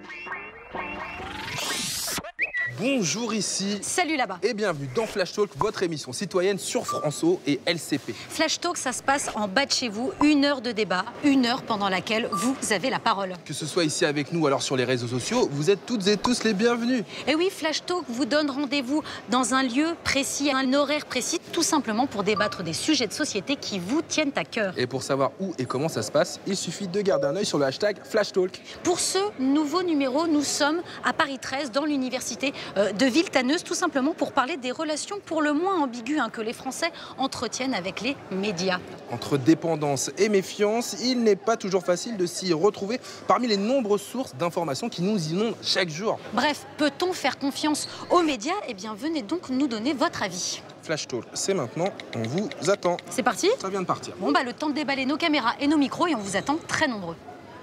Bonjour ici. Salut là-bas. Et bienvenue dans Flash Talk, votre émission citoyenne sur France O et LCP. Flash Talk, ça se passe en bas de chez vous. 1 heure de débat, 1 heure pendant laquelle vous avez la parole. Que ce soit ici avec nous ou alors sur les réseaux sociaux, vous êtes toutes et tous les bienvenus. Et oui, Flash Talk vous donne rendez-vous dans un lieu précis, un horaire précis, tout simplement pour débattre des sujets de société qui vous tiennent à cœur. Et pour savoir où et comment ça se passe, il suffit de garder un œil sur le hashtag Flash Talk. Pour ce nouveau numéro, nous sommes à Paris 13, dans l'université de Villetaneuse, tout simplement pour parler des relations pour le moins ambiguës que les Français entretiennent avec les médias. Entre dépendance et méfiance, il n'est pas toujours facile de s'y retrouver parmi les nombreuses sources d'informations qui nous inondent chaque jour. Bref, peut-on faire confiance aux médias? Eh bien, venez donc nous donner votre avis. Flash Talk, c'est maintenant, on vous attend. C'est parti? Ça vient de partir. Bon, le temps de déballer nos caméras et nos micros et on vous attend très nombreux.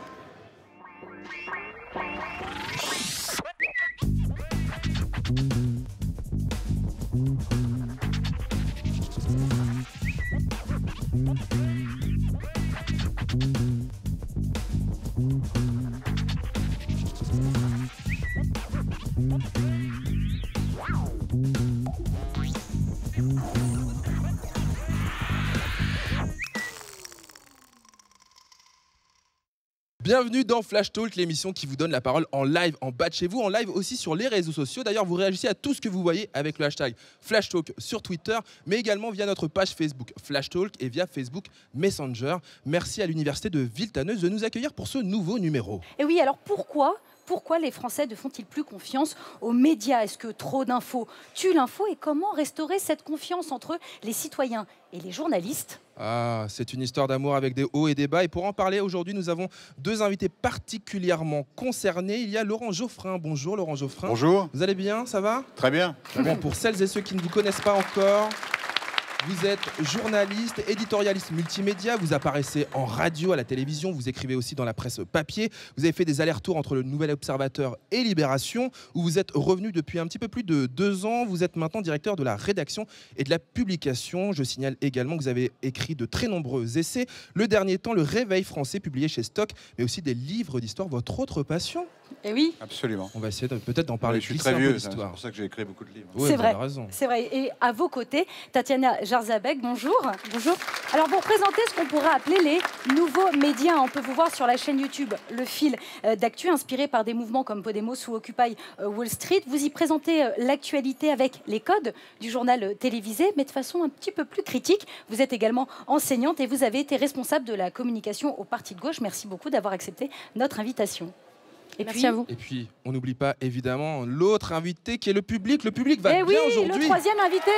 Bienvenue dans Flash Talk, l'émission qui vous donne la parole en live, en bas de chez vous, en live aussi sur les réseaux sociaux. D'ailleurs, vous réagissez à tout ce que vous voyez avec le hashtag Flash Talk sur Twitter, mais également via notre page Facebook Flash Talk et via Facebook Messenger. Merci à l'université de Villetaneuse de nous accueillir pour ce nouveau numéro. Et oui, alors pourquoi les Français ne font-ils plus confiance aux médias? Est-ce que trop d'infos tue l'info? Et comment restaurer cette confiance entre les citoyens et les journalistes? Ah, c'est une histoire d'amour avec des hauts et des bas. Et pour en parler aujourd'hui, nous avons deux invités particulièrement concernés. Il y a Laurent Geoffrin. Bonjour Laurent Geoffrin. Bonjour. Vous allez bien, ça va? Très bien. Bon, pour celles et ceux qui ne vous connaissent pas encore, vous êtes journaliste, éditorialiste multimédia, vous apparaissez en radio, à la télévision, vous écrivez aussi dans la presse papier, vous avez fait des allers-retours entre le Nouvel Observateur et Libération, où vous êtes revenu depuis un petit peu plus de 2 ans, vous êtes maintenant directeur de la rédaction et de la publication. Je signale également que vous avez écrit de très nombreux essais, le dernier temps, Le Réveil français, publié chez Stock, mais aussi des livres d'histoire, votre autre passion. Eh oui. Absolument. On va essayer peut-être d'en parler. Je suis très vieux, c'est pour ça que j'ai écrit beaucoup de livres. Ouais, c'est vrai, raison. c'est vrai. Et à vos côtés, Tatiana Jarzabek, bonjour. Bonjour. Alors pour présenter ce qu'on pourrait appeler les nouveaux médias, on peut vous voir sur la chaîne YouTube Le Fil d'actu, inspiré par des mouvements comme Podemos ou Occupy Wall Street. Vous y présentez l'actualité avec les codes du journal télévisé, mais de façon un petit peu plus critique. Vous êtes également enseignante et vous avez été responsable de la communication au Parti de gauche. Merci beaucoup d'avoir accepté notre invitation. Merci à vous. Et puis, on n'oublie pas évidemment l'autre invité qui est le public. Le public va bien aujourd'hui. Le troisième invité.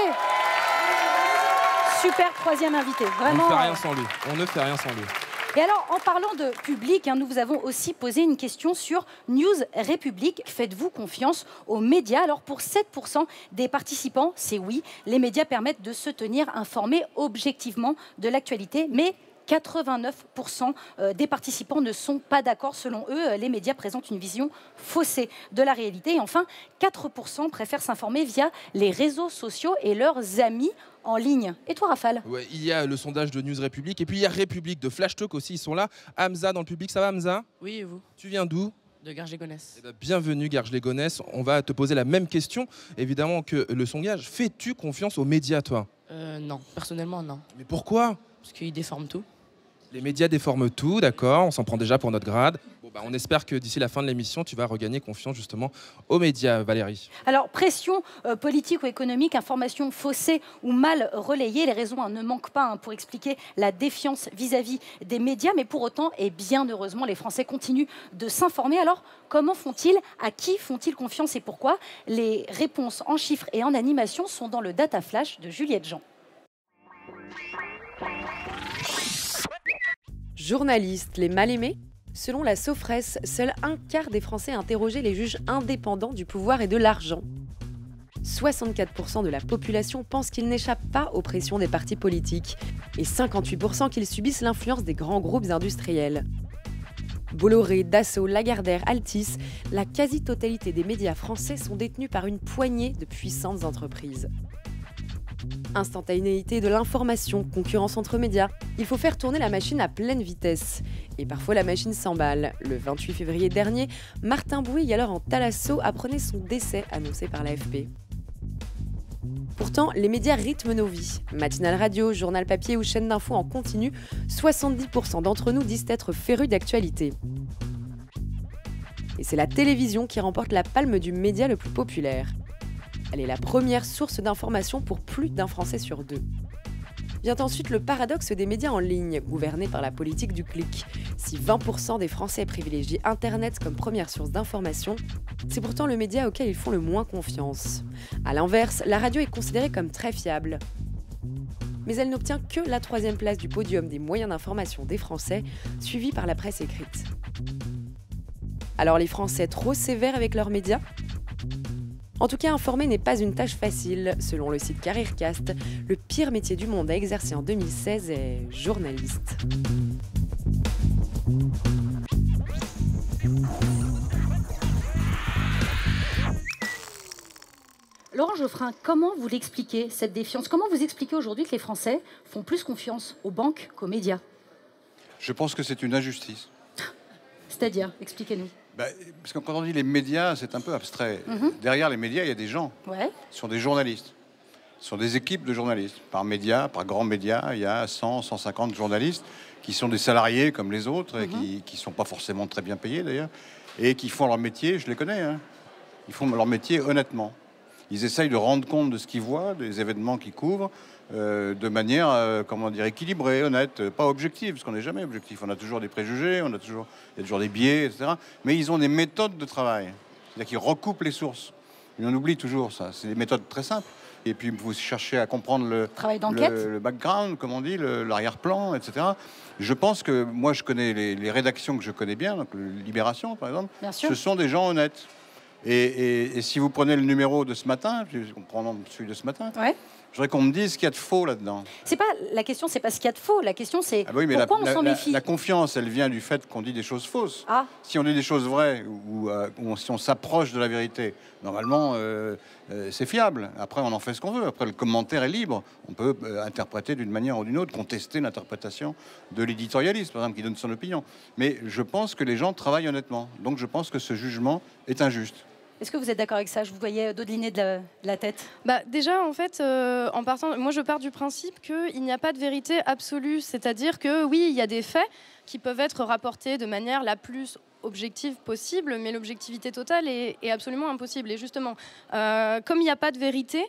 Super troisième invité. Vraiment. On ne fait rien sans lui. On ne fait rien sans lui. Et alors, en parlant de public, nous vous avons aussi posé une question sur News République. Faites-vous confiance aux médias? Alors, pour 7% des participants, c'est oui. Les médias permettent de se tenir informés objectivement de l'actualité, mais 89% des participants ne sont pas d'accord. Selon eux, les médias présentent une vision faussée de la réalité. Et enfin, 4% préfèrent s'informer via les réseaux sociaux et leurs amis en ligne. Et toi, Rafale? Ouais, il y a le sondage de News République et puis il y a République de Flash Talk aussi. Ils sont là. Hamza dans le public, ça va Hamza? Oui, et vous? Tu viens d'où? De Garges-les-Gonesse. Eh bien, bienvenue Garges-les-Gonesse. On va te poser la même question évidemment que le sondage. Fais-tu confiance aux médias, toi? Non, personnellement non. Mais pourquoi? Parce qu'ils déforment tout. Les médias déforment tout, d'accord, on s'en prend déjà pour notre grade. Bon, on espère que d'ici la fin de l'émission, tu vas regagner confiance justement aux médias, Valérie. Alors, pression politique ou économique, information faussée ou mal relayée, les raisons ne manquent pas pour expliquer la défiance vis-à-vis des médias. Mais pour autant, et bien heureusement, les Français continuent de s'informer. Alors, comment font-ils? À qui font-ils confiance et pourquoi? Les réponses en chiffres et en animation sont dans le Data Flash de Juliette Jean. Journalistes, les mal-aimés? Selon la Sofres, seul un quart des Français interrogeaient les juges indépendants du pouvoir et de l'argent. 64% de la population pensent qu'ils n'échappent pas aux pressions des partis politiques et 58% qu'ils subissent l'influence des grands groupes industriels. Bolloré, Dassault, Lagardère, Altis, la quasi-totalité des médias français sont détenus par une poignée de puissantes entreprises. Instantanéité de l'information, concurrence entre médias, il faut faire tourner la machine à pleine vitesse. Et parfois la machine s'emballe. Le 28 février dernier, Martin Bouygues, alors en Thalasso, apprenait son décès annoncé par l'AFP. Pourtant, les médias rythment nos vies. Matinale radio, journal papier ou chaîne d'infos en continu, 70% d'entre nous disent être férus d'actualité. Et c'est la télévision qui remporte la palme du média le plus populaire. Elle est la première source d'information pour plus d'un Français sur deux. Vient ensuite le paradoxe des médias en ligne, gouvernés par la politique du clic. Si 20% des Français privilégient Internet comme première source d'information, c'est pourtant le média auquel ils font le moins confiance. A l'inverse, la radio est considérée comme très fiable. Mais elle n'obtient que la 3e place du podium des moyens d'information des Français, suivie par la presse écrite. Alors les Français trop sévères avec leurs médias ? En tout cas, informer n'est pas une tâche facile. Selon le site Careercast, le pire métier du monde à exercer en 2016 est journaliste. Laurent Geoffrin, comment vous l'expliquez, cette défiance? Comment vous expliquez aujourd'hui que les Français font plus confiance aux banques qu'aux médias? Je pense que c'est une injustice. C'est-à-dire, expliquez-nous. Parce que quand on dit les médias, c'est un peu abstrait. Derrière les médias, il y a des gens. Ouais. Ce sont des journalistes. Ce sont des équipes de journalistes. Par média, par grand média, il y a 100, 150 journalistes qui sont des salariés comme les autres et qui ne sont pas forcément très bien payés d'ailleurs et qui font leur métier, je les connais, hein. Ils font leur métier honnêtement. Ils essayent de rendre compte de ce qu'ils voient, des événements qu'ils couvrent, de manière, équilibrée, honnête, pas objective, parce qu'on n'est jamais objectif. On a toujours des préjugés, il y a toujours des biais, etc. Mais ils ont des méthodes de travail. C'est-à-dire qu'ils recoupent les sources. Et on oublie toujours ça. C'est des méthodes très simples. Et puis, vous cherchez à comprendre le background, comme on dit, l'arrière-plan, etc. Je pense que, moi, je connais les rédactions que je connais bien, donc Libération, par exemple. Ce sont des gens honnêtes. Et si vous prenez le numéro de ce matin, on prend celui de ce matin, ouais. Je voudrais qu'on me dise ce qu'il y a de faux là-dedans. La question, c'est pas ce qu'il y a de faux. La question, c'est oui, mais pourquoi on s'en méfie. La confiance, elle vient du fait qu'on dit des choses fausses. Ah. Si on dit des choses vraies ou si on s'approche de la vérité, normalement, c'est fiable. Après, on en fait ce qu'on veut. Après, le commentaire est libre. On peut interpréter d'une manière ou d'une autre, contester l'interprétation de l'éditorialiste, par exemple, qui donne son opinion. Mais je pense que les gens travaillent honnêtement. Donc, je pense que ce jugement est injuste. Est-ce que vous êtes d'accord avec ça? Je vous voyais dodeliner de la tête. Déjà, en fait, en partant, moi, je pars du principe qu'il n'y a pas de vérité absolue. C'est-à-dire que, oui, il y a des faits qui peuvent être rapportés de manière la plus objective possible, mais l'objectivité totale est absolument impossible. Et justement, comme il n'y a pas de vérité,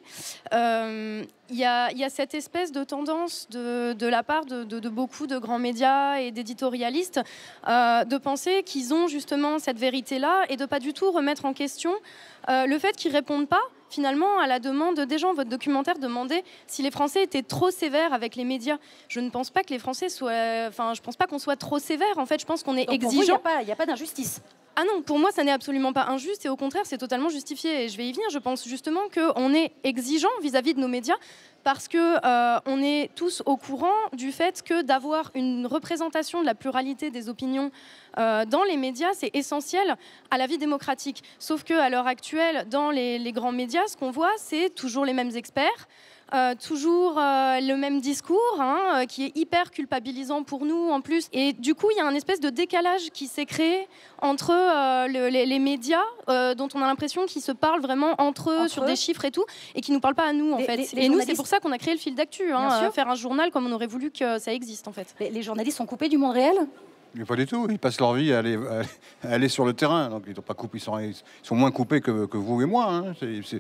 il y a cette espèce de tendance de la part de beaucoup de grands médias et d'éditorialistes de penser qu'ils ont justement cette vérité-là et de pas du tout remettre en question le fait qu'ils répondent pas finalement à la demande des gens. Votre documentaire demandait si les Français étaient trop sévères avec les médias. Je ne pense pas que les Français soient... Enfin, je pense pas qu'on soit trop sévère. En fait, je pense qu'on est exigeant. Il n'y a pas d'injustice. Ah non, pour moi, ça n'est absolument pas injuste et au contraire, c'est totalement justifié. Et je vais y venir. Je pense justement qu'on est exigeant vis-à-vis de nos médias parce que on est tous au courant du fait que d'avoir une représentation de la pluralité des opinions dans les médias, c'est essentiel à la vie démocratique. Sauf qu'à l'heure actuelle, dans les grands médias, ce qu'on voit, c'est toujours les mêmes experts, toujours le même discours, qui est hyper culpabilisant pour nous en plus. Et du coup, il y a un espèce de décalage qui s'est créé entre les médias, dont on a l'impression qu'ils se parlent vraiment entre eux sur des chiffres et tout, et qui ne nous parlent pas à nous, en fait. Et nous, c'est pour ça qu'on a créé le fil d'actu, faire un journal comme on aurait voulu que ça existe, en fait. Les journalistes sont coupés du monde réel ? Mais pas du tout. Ils passent leur vie à aller sur le terrain. Donc ils sont moins coupés que vous et moi. Hein.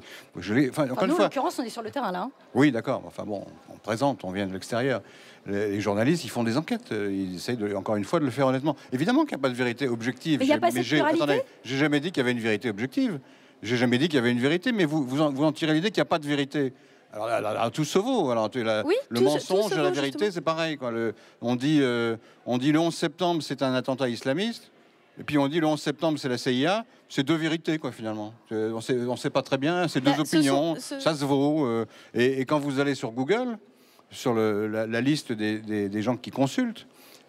En l'occurrence, on est sur le terrain là. Oui, d'accord. Enfin bon, on présente, on vient de l'extérieur. Les journalistes, ils font des enquêtes. Ils essayent encore une fois de le faire honnêtement. Évidemment qu'il n'y a pas de vérité objective. Mais il n'y a pas cette pluralité. Attendez, j'ai jamais dit qu'il y avait une vérité objective. J'ai jamais dit qu'il y avait une vérité. Mais vous en tirez l'idée qu'il n'y a pas de vérité. Alors tout se vaut. Alors, le mensonge et la vérité, c'est pareil. Quoi. On dit le 11 septembre, c'est un attentat islamiste. Et puis on dit le 11 septembre, c'est la CIA. C'est deux vérités, quoi, finalement. On sait pas très bien. C'est deux opinions. Ça se vaut. Et quand vous allez sur Google, sur la liste des gens qui consultent,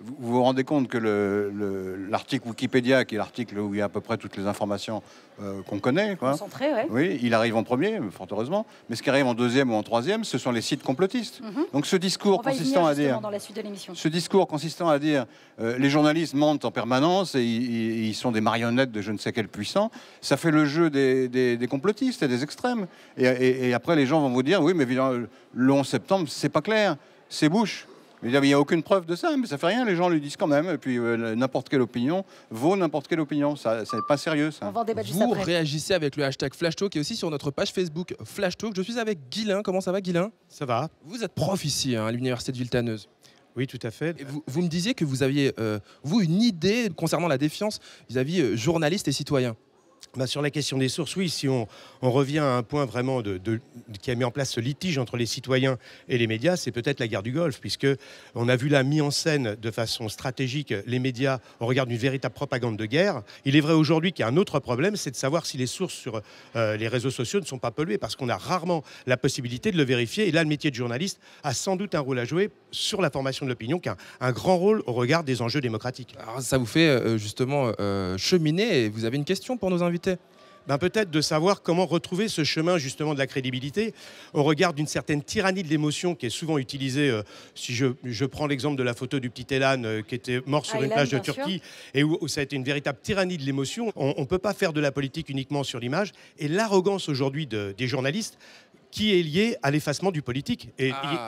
vous vous rendez compte que l'article Wikipédia, qui est l'article où il y a à peu près toutes les informations qu'on connaît, quoi, concentré, ouais. oui, il arrive en premier, fort heureusement, mais ce qui arrive en deuxième ou en troisième, ce sont les sites complotistes. Donc ce discours consistant à dire, dans la suite de l'émission. ce discours consistant à dire les journalistes mentent en permanence et ils sont des marionnettes de je ne sais quel puissant, ça fait le jeu des complotistes et des extrêmes. Et après, les gens vont vous dire, oui, mais le 11 septembre, c'est pas clair, c'est Bush. Il n'y a aucune preuve de ça, mais ça fait rien, les gens le disent quand même. Et puis n'importe quelle opinion vaut n'importe quelle opinion. Ça, c'est pas sérieux, ça. On va en débattre juste Vous après. réagissez avec le hashtag FlashTalk et aussi sur notre page Facebook FlashTalk. Je suis avec Guilain. Comment ça va, Guilain? Ça va. Vous êtes prof ici à l'université de Villetaneuse. Oui, tout à fait. Et vous me disiez que vous aviez, vous, une idée concernant la défiance vis-à-vis journalistes et citoyens. Sur la question des sources, oui, si on revient à un point vraiment qui a mis en place ce litige entre les citoyens et les médias, c'est peut-être la guerre du Golfe, puisque on a vu là mis en scène de façon stratégique les médias au regard d'une véritable propagande de guerre. Il est vrai aujourd'hui qu'il y a un autre problème, c'est de savoir si les sources sur les réseaux sociaux ne sont pas polluées, parce qu'on a rarement la possibilité de le vérifier. Et là, le métier de journaliste a sans doute un rôle à jouer sur la formation de l'opinion, qui a un grand rôle au regard des enjeux démocratiques. Alors, ça vous fait justement cheminer. Et vous avez une question pour nos invités? Peut-être de savoir comment retrouver ce chemin justement de la crédibilité au regard d'une certaine tyrannie de l'émotion qui est souvent utilisée. Si je prends l'exemple de la photo du petit Elan qui était mort sur une plage de Turquie et où ça a été une véritable tyrannie de l'émotion. On ne peut pas faire de la politique uniquement sur l'image. Et l'arrogance aujourd'hui des journalistes qui est liée à l'effacement du politique. Et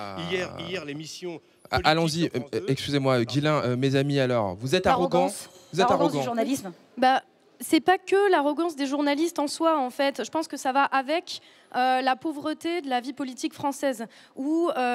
hier l'émission... Allons-y, excusez-moi, Guilain, mes amis, alors, vous êtes arrogant. Vous êtes arrogant. Du journalisme. C'est pas que l'arrogance des journalistes en soi, en fait. Je pense que ça va avec la pauvreté de la vie politique française, où on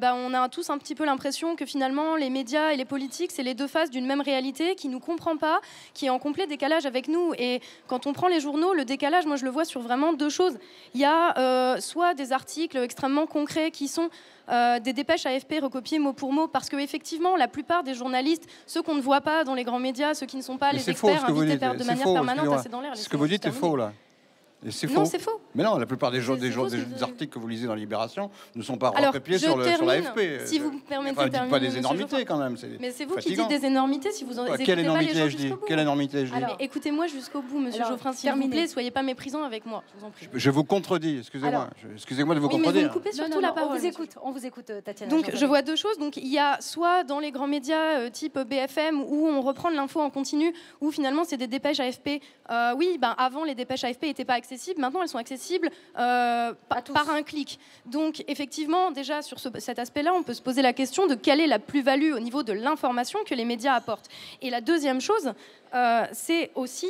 a tous un petit peu l'impression que finalement les médias et les politiques, c'est les deux faces d'une même réalité qui nous comprend pas, qui est en complet décalage avec nous. Et quand on prend les journaux, le décalage, moi je le vois sur vraiment deux choses. Il y a soit des articles extrêmement concrets qui sont des dépêches AFP recopiées mot pour mot, parce qu'effectivement, la plupart des journalistes, ceux qu'on ne voit pas dans les grands médias, ceux qui ne sont pas les experts invités de manière permanente, c'est dans l'air. Ce que vous dites est faux, là. Non, c'est faux. Mais non, la plupart des articles que vous lisez dans Libération ne sont pas recopiés sur l'AFP. Si vous me permettez de terminer. Pas des énormités quand même. Mais c'est vous qui dites des énormités si vous en écoutez quelle pas les gens énormité jusqu'au bout. Quelle énormité je dis? Écoutez-moi jusqu'au bout, monsieur Geoffrin, s'il vous plaît, soyez pas méprisant avec moi, je vous en prie. Je vous contredis, excusez-moi. Excusez-moi de vous contredire. Mais vous me coupez surtout la parole. On vous écoute, Tatiana. Donc je vois deux choses. Donc il y a soit dans les grands médias type BFM où on reprend l'info en continu, où finalement c'est des dépêches AFP. Avant les dépêches AFP n'étaient pas accessibles, maintenant elles sont accessibles par un clic. Donc effectivement, déjà sur cet aspect-là, on peut se poser la question de quelle est la plus-value au niveau de l'information que les médias apportent. Et la deuxième chose, c'est aussi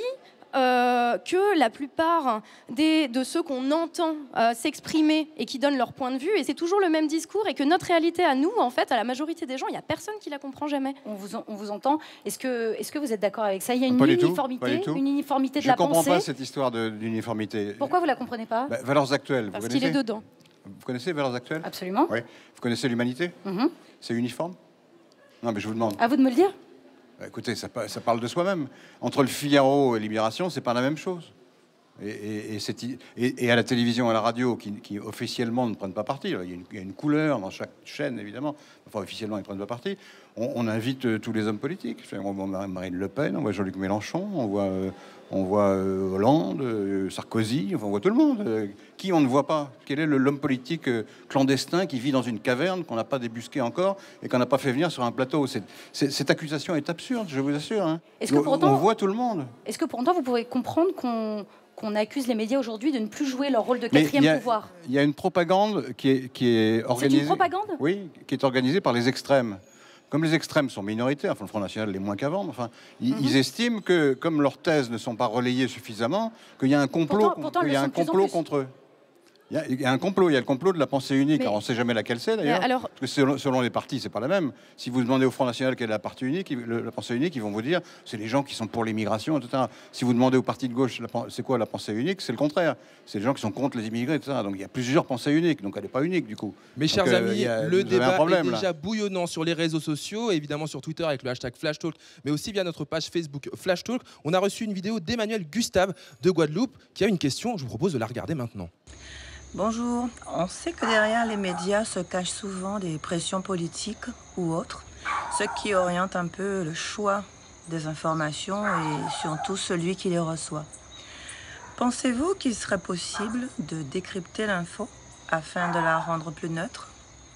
que la plupart de ceux qu'on entend s'exprimer et qui donnent leur point de vue, et c'est toujours le même discours, et que notre réalité à nous, en fait, à la majorité des gens, il n'y a personne qui la comprend jamais. On vous entend. Est-ce que vous êtes d'accord avec ça? Il y a une uniformité de la pensée. Je ne comprends pas cette histoire d'uniformité. Pourquoi vous ne la comprenez pas? Valeurs actuelles, parce qu'il est dedans. Vous connaissez Valeurs actuelles? Absolument. Oui. Vous connaissez l'humanité? C'est uniforme? Non, mais je vous demande. À vous de me le dire. Écoutez, ça parle de soi-même. Entre le Figaro et Libération, c'est pas la même chose. Et à la télévision, à la radio, qui officiellement ne prennent pas parti. Il y a une couleur dans chaque chaîne, évidemment. Enfin, officiellement, ils ne prennent pas parti. On invite tous les hommes politiques. On voit Marine Le Pen, on voit Jean-Luc Mélenchon, on voit Hollande, Sarkozy, on voit tout le monde. Qui on ne voit pas? Quel est l'homme politique clandestin qui vit dans une caverne, qu'on n'a pas débusqué encore et qu'on n'a pas fait venir sur un plateau? Cette accusation est absurde, je vous assure. Hein. On voit tout le monde. Est-ce que pour autant, vous pouvez comprendre qu'on accuse les médias aujourd'hui de ne plus jouer leur rôle de quatrième pouvoir? Il y a une propagande qui est organisée. C'est une propagande? Oui, qui est organisée par les extrêmes. Comme les extrêmes sont minoritaires, enfin, le Front National l'est moins qu'avant, enfin, ils estiment que, comme leurs thèses ne sont pas relayées suffisamment, qu'il y a un complot, contre eux. Il y a un complot, il y a le complot de la pensée unique. Alors on ne sait jamais laquelle c'est d'ailleurs, parce que selon les partis, c'est pas la même. Si vous demandez au Front National quelle est la pensée unique, ils vont vous dire c'est les gens qui sont pour l'immigration, etc. Si vous demandez au parti de gauche c'est quoi la pensée unique, c'est le contraire. C'est les gens qui sont contre les immigrés, etc. Donc il y a plusieurs pensées uniques, donc elle n'est pas unique du coup. Mes chers amis, le débat est déjà bouillonnant sur les réseaux sociaux, évidemment sur Twitter avec le hashtag FlashTalk, mais aussi via notre page Facebook FlashTalk. On a reçu une vidéo d'Emmanuel Gustave de Guadeloupe qui a une question. Je vous propose de la regarder maintenant. Bonjour. On sait que derrière les médias se cachent souvent des pressions politiques ou autres. ce qui oriente un peu le choix des informations et surtout celui qui les reçoit. Pensez-vous qu'il serait possible de décrypter l'info afin de la rendre plus neutre?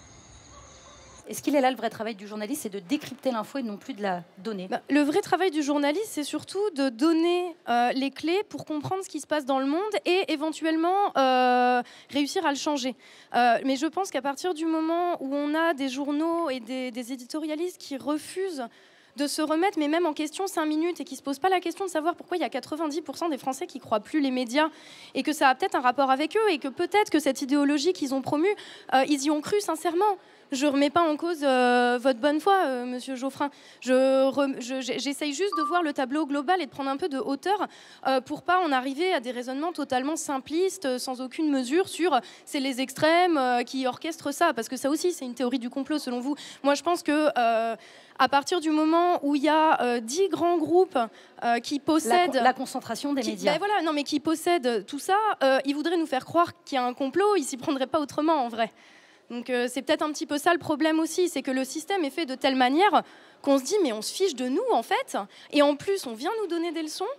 Est-ce qu'il est là le vrai travail du journaliste, c'est de décrypter l'info et non plus de la donner? Le vrai travail du journaliste, c'est surtout de donner les clés pour comprendre ce qui se passe dans le monde et éventuellement réussir à le changer. Mais je pense qu'à partir du moment où on a des journaux et des éditorialistes qui refusent de se remettre, mais même en question 5 minutes, et qui ne se posent pas la question de savoir pourquoi il y a 90% des Français qui ne croient plus les médias, et que ça a peut-être un rapport avec eux, et que peut-être que cette idéologie qu'ils ont promue, ils y ont cru sincèrement. Je ne remets pas en cause votre bonne foi, monsieur Geoffrin. J'essaye juste de voir le tableau global et de prendre un peu de hauteur pour pas en arriver à des raisonnements totalement simplistes, sans aucune mesure sur c'est les extrêmes qui orchestrent ça. Parce que ça aussi, c'est une théorie du complot, selon vous. Moi, je pense que à partir du moment où il y a 10 grands groupes qui possèdent... La concentration des médias. Ben voilà, non, mais qui possèdent tout ça, ils voudraient nous faire croire qu'il y a un complot, ils s'y prendraient pas autrement, en vrai. Donc c'est peut-être un petit peu ça le problème aussi, c'est que le système est fait de telle manière qu'on se dit mais on se fiche de nous en fait, et en plus on vient nous donner des leçons.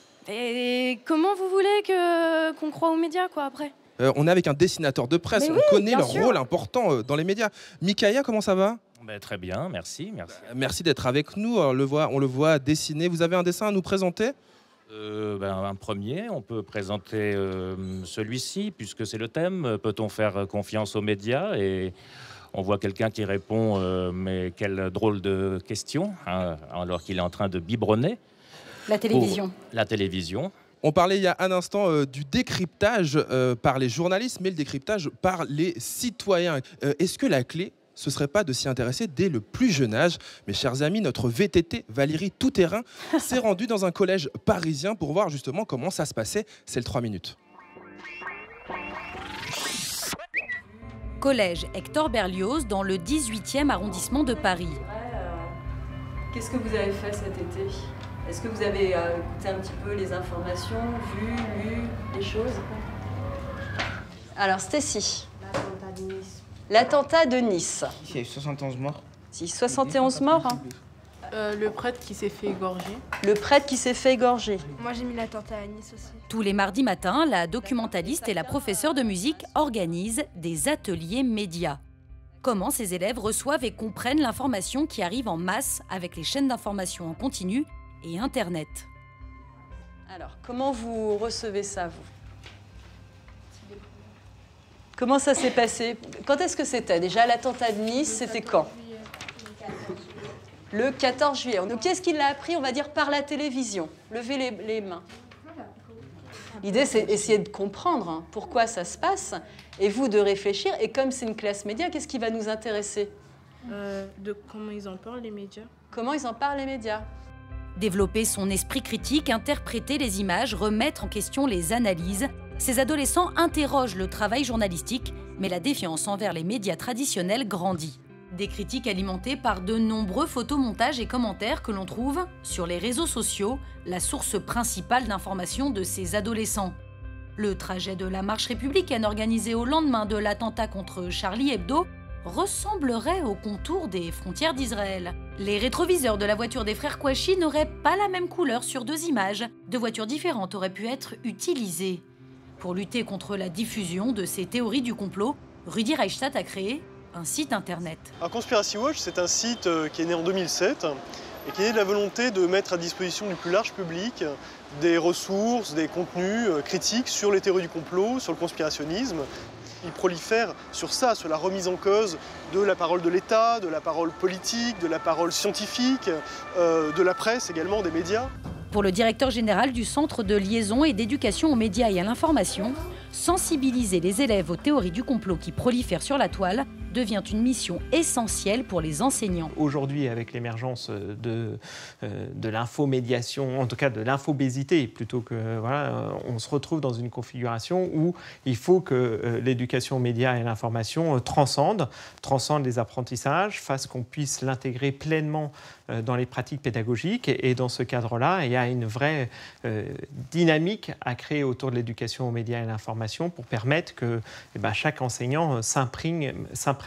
Et comment vous voulez qu'on croie aux médias quoi après? On est avec un dessinateur de presse, Mais on connaît leur sûr. rôle important dans les médias. Mickaël, comment ça va? Très bien, merci. Merci d'être avec nous, on le voit dessiner. Vous avez un dessin à nous présenter? Un premier, on peut présenter celui-ci, puisque c'est le thème. Peut-on faire confiance aux médias? Et on voit quelqu'un qui répond, mais quelle drôle de question, hein, alors qu'il est en train de biberonner. La télévision. La télévision. On parlait il y a un instant du décryptage par les journalistes, mais le décryptage par les citoyens. Est-ce que la clé, ce serait pas de s'y intéresser dès le plus jeune âge? Mes chers amis, notre VTT Valérie Tout-Terrain s'est rendue dans un collège parisien pour voir justement comment ça se passait. C'est le 3 minutes. Collège Hector Berlioz dans le 18e arrondissement de Paris. Qu'est-ce que vous avez fait cet été? Est-ce que vous avez écouté un petit peu les informations, lu les choses? Alors, Stécie. L'attentat de Nice. Il y a eu 71 morts. Si, 71 morts. Hein. Le prêtre qui s'est fait égorger. Le prêtre qui s'est fait égorger. Moi, j'ai mis l'attentat à Nice aussi. Tous les mardis matins, la documentaliste et la professeure de musique organisent des ateliers médias. Comment ces élèves reçoivent et comprennent l'information qui arrive en masse avec les chaînes d'information en continu et Internet. Alors, comment vous recevez ça, vous? Comment ça s'est passé? Quand est-ce que c'était? Déjà, l'attentat de Nice, c'était quand? Le 14 juillet. Donc, qu'est-ce qu'il a appris, on va dire, par la télévision? Levez les mains. L'idée, c'est essayer de comprendre pourquoi ça se passe, et vous de réfléchir. Et comme c'est une classe média, qu'est-ce qui va nous intéresser? De comment ils en parlent, les médias. Comment ils en parlent, les médias? Développer son esprit critique, interpréter les images, remettre en question les analyses. Ces adolescents interrogent le travail journalistique, mais la défiance envers les médias traditionnels grandit. Des critiques alimentées par de nombreux photomontages et commentaires que l'on trouve sur les réseaux sociaux, la source principale d'information de ces adolescents. Le trajet de la marche républicaine organisée au lendemain de l'attentat contre Charlie Hebdo ressemblerait au contour des frontières d'Israël. Les rétroviseurs de la voiture des frères Kouachi n'auraient pas la même couleur sur 2 images. 2 voitures différentes auraient pu être utilisées. Pour lutter contre la diffusion de ces théories du complot, Rudi Reichstadt a créé un site internet. Conspiracy Watch, c'est un site qui est né en 2007 et qui est né de la volonté de mettre à disposition du plus large public des ressources, des contenus critiques sur les théories du complot, sur le conspirationnisme. Il prolifère sur ça, sur la remise en cause de la parole de l'État, de la parole politique, de la parole scientifique, de la presse également, des médias. Pour le directeur général du Centre de liaison et d'éducation aux médias et à l'information, sensibiliser les élèves aux théories du complot qui prolifèrent sur la toile devient une mission essentielle pour les enseignants. Aujourd'hui, avec l'émergence de l'infomédiation, en tout cas de l'infobésité, plutôt que on se retrouve dans une configuration où il faut que l'éducation aux médias et l'information transcende les apprentissages, fasse qu'on puisse l'intégrer pleinement dans les pratiques pédagogiques. Et dans ce cadre-là, il y a une vraie dynamique à créer autour de l'éducation aux médias et l'information pour permettre que chaque enseignant s'imprègne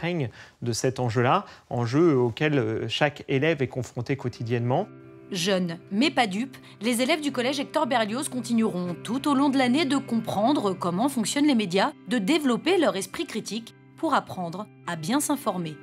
s'imprègne de cet enjeu-là, enjeu auquel chaque élève est confronté quotidiennement. Jeunes, mais pas dupes, les élèves du collège Hector Berlioz continueront tout au long de l'année de comprendre comment fonctionnent les médias, de développer leur esprit critique pour apprendre à bien s'informer.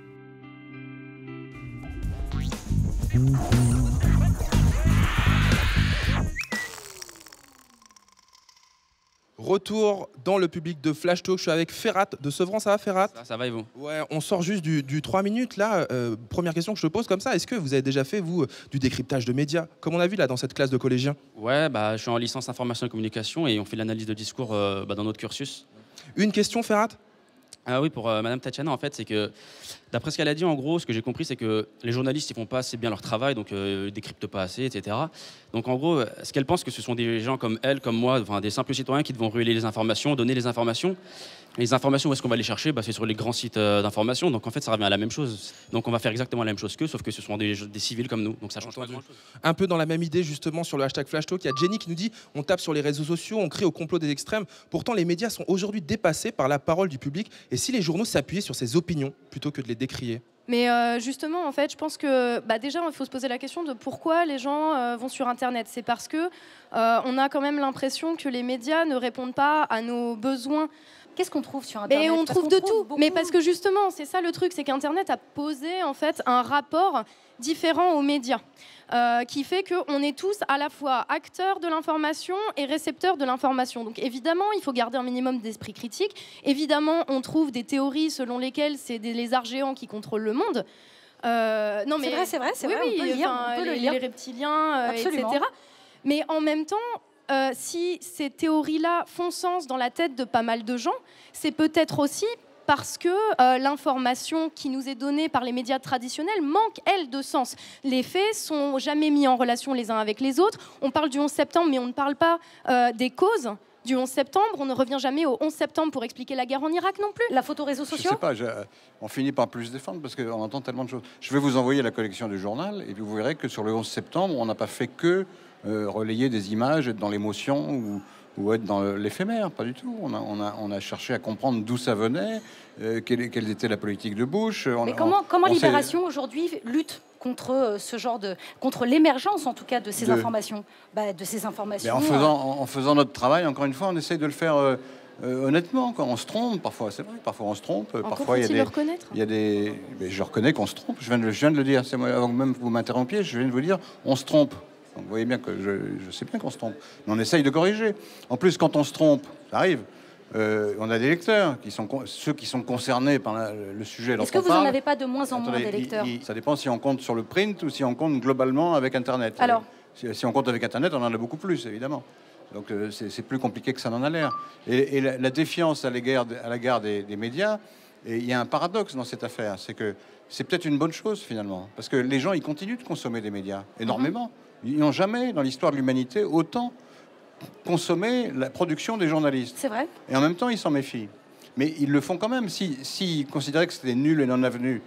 Retour dans le public de Flash Talk. Je suis avec Ferhat de Sevran. Ça va, Ferhat? Ça va et vous? Ouais, on sort juste du 3 minutes là. Première question que je te pose comme ça. Est-ce que vous avez déjà fait, vous, du décryptage de médias, comme on a vu là dans cette classe de collégiens? Ouais, bah, je suis en licence information et communication et on fait l'analyse de discours dans notre cursus. Une question, Ferhat? Ah oui, pour Madame Tatiana, en fait, c'est que d'après ce qu'elle a dit, en gros, ce que j'ai compris, c'est que les journalistes, ils font pas assez bien leur travail, donc ils décryptent pas assez, etc. Donc en gros, ce qu'elle pense, que ce sont des gens comme elle, comme moi, enfin des simples citoyens qui vont relayer les informations, donner les informations. Les informations, où est-ce qu'on va les chercher? C'est sur les grands sites d'information. Donc en fait, ça revient à la même chose. Donc on va faire exactement la même chose qu'eux, sauf que ce sont des civils comme nous. Donc ça change pas grand-chose. Un peu dans la même idée, justement, sur le hashtag Flash Talk, il y a Jenny qui nous dit on tape sur les réseaux sociaux, on crie au complot des extrêmes. Pourtant, les médias sont aujourd'hui dépassés par la parole du public. Et si les journaux s'appuyaient sur ces opinions plutôt que de les décrier? Mais justement, en fait, je pense que déjà, il faut se poser la question de pourquoi les gens vont sur Internet. C'est parce que on a quand même l'impression que les médias ne répondent pas à nos besoins. Qu'est-ce qu'on trouve sur Internet? Et on trouve de tout. Mais parce que justement, c'est ça le truc, c'est qu'Internet a posé en fait un rapport différent aux médias, qui fait qu'on est tous à la fois acteurs de l'information et récepteurs de l'information. Donc évidemment, il faut garder un minimum d'esprit critique. Évidemment, on trouve des théories selon lesquelles c'est des lézards géants qui contrôlent le monde. Non, mais c'est vrai, oui, on peut le lire, on peut le lire. Les reptiliens, etc. Mais en même temps, si ces théories-là font sens dans la tête de pas mal de gens, c'est peut-être aussi parce que l'information qui nous est donnée par les médias traditionnels manque, elle, de sens. Les faits sont jamais mis en relation les uns avec les autres. On parle du 11 septembre, mais on ne parle pas des causes du 11 septembre. On ne revient jamais au 11 septembre pour expliquer la guerre en Irak non plus. La photo réseaux sociaux? Je sais pas, on finit par plus se défendre parce qu'on entend tellement de choses. Je vais vous envoyer la collection du journal et vous verrez que sur le 11 septembre, on n'a pas fait que relayer des images, être dans l'émotion ou être dans l'éphémère, pas du tout. On a cherché à comprendre d'où ça venait, quelle était la politique de Bush. Mais comment Libération aujourd'hui lutte contre ce genre contre l'émergence en tout cas de ces informations, de ces informations. Mais en faisant notre travail, encore une fois, on essaye de le faire honnêtement. Quand on se trompe, parfois c'est vrai, parfois on se trompe. Parfois il y a des. Mais je reconnais qu'on se trompe. Je viens de le dire. C'est moi, avant que même vous m'interrompiez, je viens de vous dire, on se trompe. Donc, vous voyez bien que je sais bien qu'on se trompe, mais on essaye de corriger. En plus, quand on se trompe, ça arrive. On a des lecteurs, ceux qui sont concernés par le sujet. Est-ce que vous n'en avez pas de moins en moins des lecteurs? Ça dépend si on compte sur le print ou si on compte globalement avec Internet. Alors si on compte avec Internet, on en a beaucoup plus, évidemment. Donc c'est plus compliqué que ça n'en a l'air. Et la défiance à l'égard des médias, et il y a un paradoxe dans cette affaire, c'est que c'est peut-être une bonne chose finalement, parce que les gens, ils continuent de consommer des médias, énormément. Ils n'ont jamais, dans l'histoire de l'humanité, autant consommé la production des journalistes. C'est vrai. Et en même temps, ils s'en méfient. Mais ils le font quand même. S'ils considéraient que c'était nul et non avenu,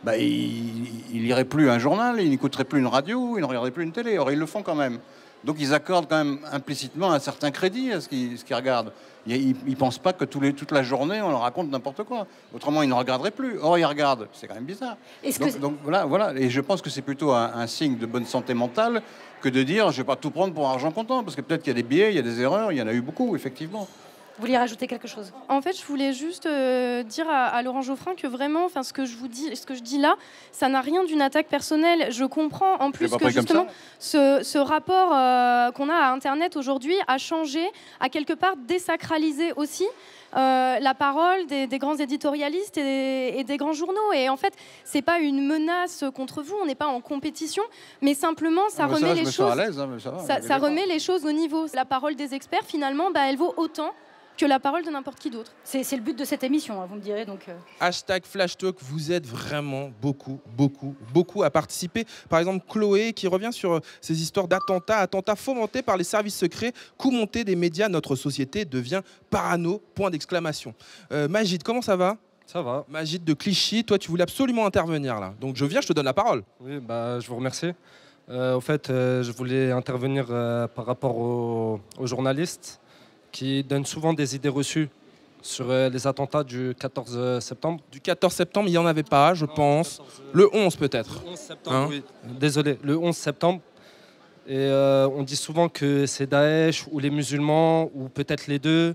ils liraient plus un journal, ils n'écouteraient plus une radio, ils ne regarderaient plus une télé. Or, ils le font quand même. Donc, ils accordent quand même implicitement un certain crédit à ce qu'ils regardent. Ils ne pensent pas que toute la journée, on leur raconte n'importe quoi. Autrement, ils ne regarderaient plus. Or, ils regardent. C'est quand même bizarre. Donc voilà. Et je pense que c'est plutôt un signe de bonne santé mentale que de dire je ne vais pas tout prendre pour argent comptant. Parce que peut-être qu'il y a des biais, il y a des erreurs. Il y en a eu beaucoup, effectivement. Vous vouliez rajouter quelque chose? En fait, je voulais juste dire à Laurent Geoffrin que vraiment, ce que je dis là, ça n'a rien d'une attaque personnelle. Je comprends en plus que justement ce rapport qu'on a à Internet aujourd'hui a changé, a quelque part désacralisé aussi la parole des grands éditorialistes et des grands journaux. Et en fait, c'est pas une menace contre vous, on n'est pas en compétition, mais simplement ça remet les choses. Ça remet les choses au niveau. La parole des experts, finalement, elle vaut autant que la parole de n'importe qui d'autre. C'est le but de cette émission, hein, vous me direz. Donc Hashtag Flash Talk, vous êtes vraiment beaucoup à participer. Par exemple, Chloé qui revient sur ces histoires attentats fomentés par les services secrets, coup monté des médias, notre société devient parano, point d'exclamation. Magid, comment ça va? Ça va. Magid de Clichy, toi tu voulais absolument intervenir là. Donc je viens, je te donne la parole. Oui, je vous remercie. Au fait, je voulais intervenir par rapport aux journalistes qui donnent souvent des idées reçues sur les attentats du 14 septembre. Du 14 septembre, il n'y en avait pas, je pense. Le 11 peut-être. Le 11 septembre, oui. Désolé, le 11 septembre. Et on dit souvent que c'est Daesh ou les musulmans, ou peut-être les deux.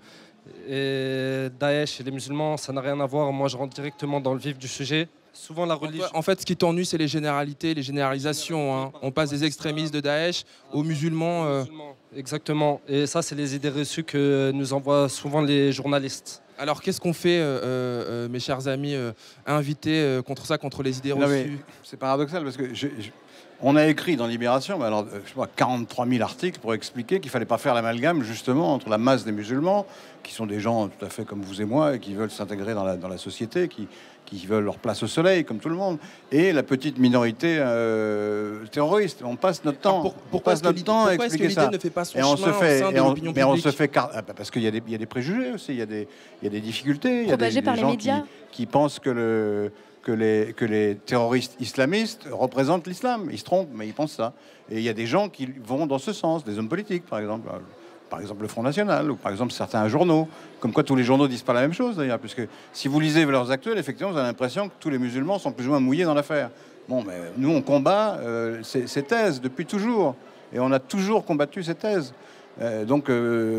Et Daesh et les musulmans, ça n'a rien à voir. Moi, je rentre directement dans le vif du sujet. Souvent, la religion... En fait, ce qui t'ennuie, c'est les généralités, les généralisations. Hein. On passe des extrémistes de Daesh aux musulmans. Exactement. Et ça, c'est les idées reçues que nous envoient souvent les journalistes. Alors, qu'est-ce qu'on fait, mes chers amis invités, contre ça, contre les idées reçues? C'est paradoxal, parce que on a écrit dans Libération, alors, je sais pas, 43 000 articles pour expliquer qu'il ne fallait pas faire l'amalgame justement entre la masse des musulmans, qui sont des gens tout à fait comme vous et moi, et qui veulent s'intégrer dans la société, qui veulent leur place au soleil, comme tout le monde, et la petite minorité terroriste. On passe notre temps, pourquoi est-ce que l'idée ne fait pas son chemin au sein de l'opinion publique? On se fait parce qu'il y a des préjugés aussi, il y a des difficultés, il y a des gens qui pensent que les terroristes islamistes représentent l'islam. Ils se trompent, mais ils pensent ça. Et il y a des gens qui vont dans ce sens, des hommes politiques, par exemple le Front National, ou par exemple certains journaux. Comme quoi tous les journaux disent pas la même chose, d'ailleurs, puisque si vous lisez Valeurs Actuelles, effectivement, vous avez l'impression que tous les musulmans sont plus ou moins mouillés dans l'affaire. Bon, mais nous, on combat ces thèses depuis toujours. Et on a toujours combattu ces thèses. Donc,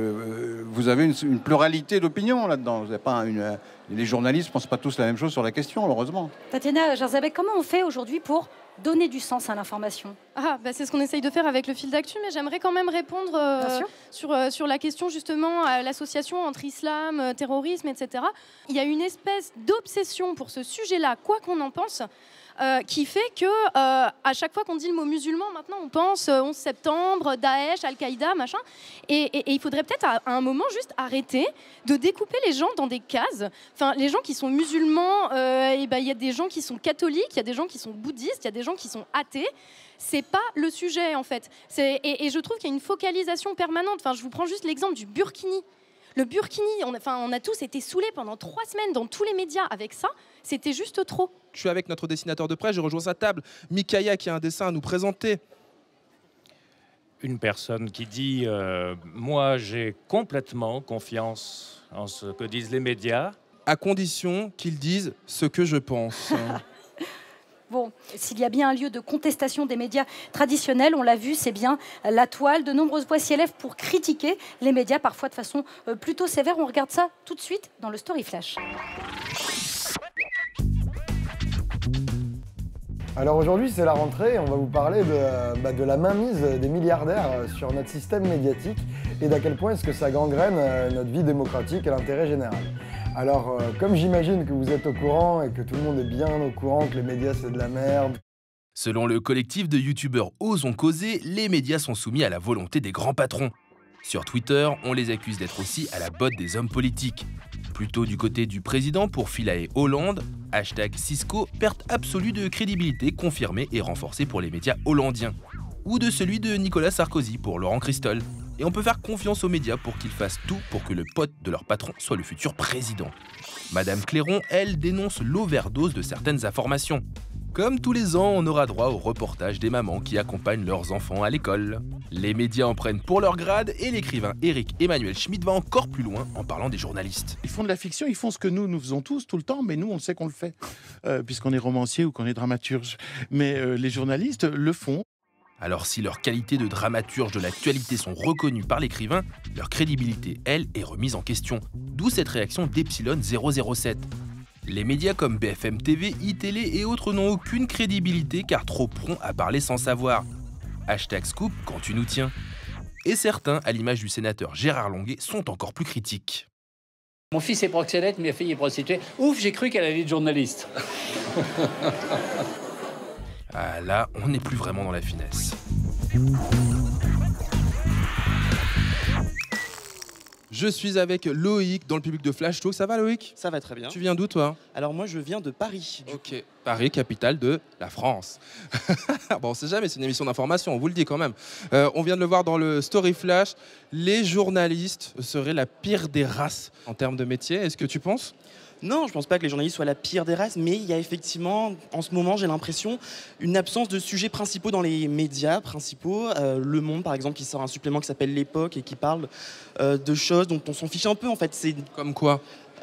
vous avez une pluralité d'opinions là-dedans. Vous avez pas les journalistes ne pensent pas tous la même chose sur la question, heureusement. Tatiana Jarzabek, comment on fait aujourd'hui pour donner du sens à l'information? C'est ce qu'on essaye de faire avec le fil d'actu, mais j'aimerais quand même répondre sur la question justement à l'association entre islam, terrorisme, etc. Il y a une espèce d'obsession pour ce sujet-là, quoi qu'on en pense, qui fait que à chaque fois qu'on dit le mot musulman, maintenant on pense 11 septembre, Daesh, Al-Qaïda, machin. Et il faudrait peut-être à un moment juste arrêter de découper les gens dans des cases. Enfin, les gens qui sont musulmans, il y a des gens qui sont catholiques, il y a des gens qui sont bouddhistes, il y a des gens qui sont athées. C'est pas le sujet en fait. Et je trouve qu'il y a une focalisation permanente. Enfin, je vous prends juste l'exemple du burkini. Le burkini, on a tous été saoulés pendant 3 semaines dans tous les médias avec ça. C'était juste trop. Je suis avec notre dessinateur de presse, je rejoins sa table. Mikaya qui a un dessin à nous présenter. Une personne qui dit moi j'ai complètement confiance en ce que disent les médias. À condition qu'ils disent ce que je pense. Bon, s'il y a bien un lieu de contestation des médias traditionnels, on l'a vu, c'est bien la toile. De nombreuses voix s'y élèvent pour critiquer les médias, parfois de façon plutôt sévère. On regarde ça tout de suite dans le Story Flash. Alors aujourd'hui, c'est la rentrée. On va vous parler de la mainmise des milliardaires sur notre système médiatique et d'à quel point est-ce que ça gangrène notre vie démocratique et l'intérêt général. Alors, comme j'imagine que vous êtes au courant et que tout le monde est bien au courant que les médias, c'est de la merde. Selon le collectif de youtubeurs Osons Causer, les médias sont soumis à la volonté des grands patrons. Sur Twitter, on les accuse d'être aussi à la botte des hommes politiques. Plutôt du côté du président pour Philae Hollande, #Cisco, perte absolue de crédibilité confirmée et renforcée pour les médias hollandiens. Ou de celui de Nicolas Sarkozy pour Laurent Cristol. Et on peut faire confiance aux médias pour qu'ils fassent tout pour que le pote de leur patron soit le futur président. Madame Clairon, elle, dénonce l'overdose de certaines informations. Comme tous les ans, on aura droit au reportage des mamans qui accompagnent leurs enfants à l'école. Les médias en prennent pour leur grade et l'écrivain Éric Emmanuel Schmitt va encore plus loin en parlant des journalistes. Ils font de la fiction, ils font ce que nous faisons tous tout le temps, mais nous on sait qu'on le fait, puisqu'on est romancier ou qu'on est dramaturge. Mais les journalistes le font. Alors si leurs qualités de dramaturge de l'actualité sont reconnues par l'écrivain, leur crédibilité, elle, est remise en question. D'où cette réaction d'Epsilon 007. Les médias comme BFM TV, iTélé et autres n'ont aucune crédibilité car trop prompts à parler sans savoir. #Scoop quand tu nous tiens. Et certains, à l'image du sénateur Gérard Longuet, sont encore plus critiques. Mon fils est proxénète, ma fille est prostituée. Ouf, j'ai cru qu'elle allait être journaliste. Ah là, on n'est plus vraiment dans la finesse. Je suis avec Loïc dans le public de Flash Talk. Ça va Loïc? Ça va très bien. Tu viens d'où toi? Alors moi je viens de Paris. Ok, Paris, capitale de la France. Bon, on sait jamais, c'est une émission d'information, on vous le dit quand même. On vient de le voir dans le Story Flash. Les journalistes seraient la pire des races en termes de métier. Est-ce que tu penses? Non, je pense pas que les journalistes soient la pire des races, mais il y a effectivement, en ce moment, j'ai l'impression, une absence de sujets principaux dans les médias principaux. Le Monde, par exemple, qui sort un supplément qui s'appelle L'Époque et qui parle de choses dont on s'en fiche un peu, en fait. Comme quoi?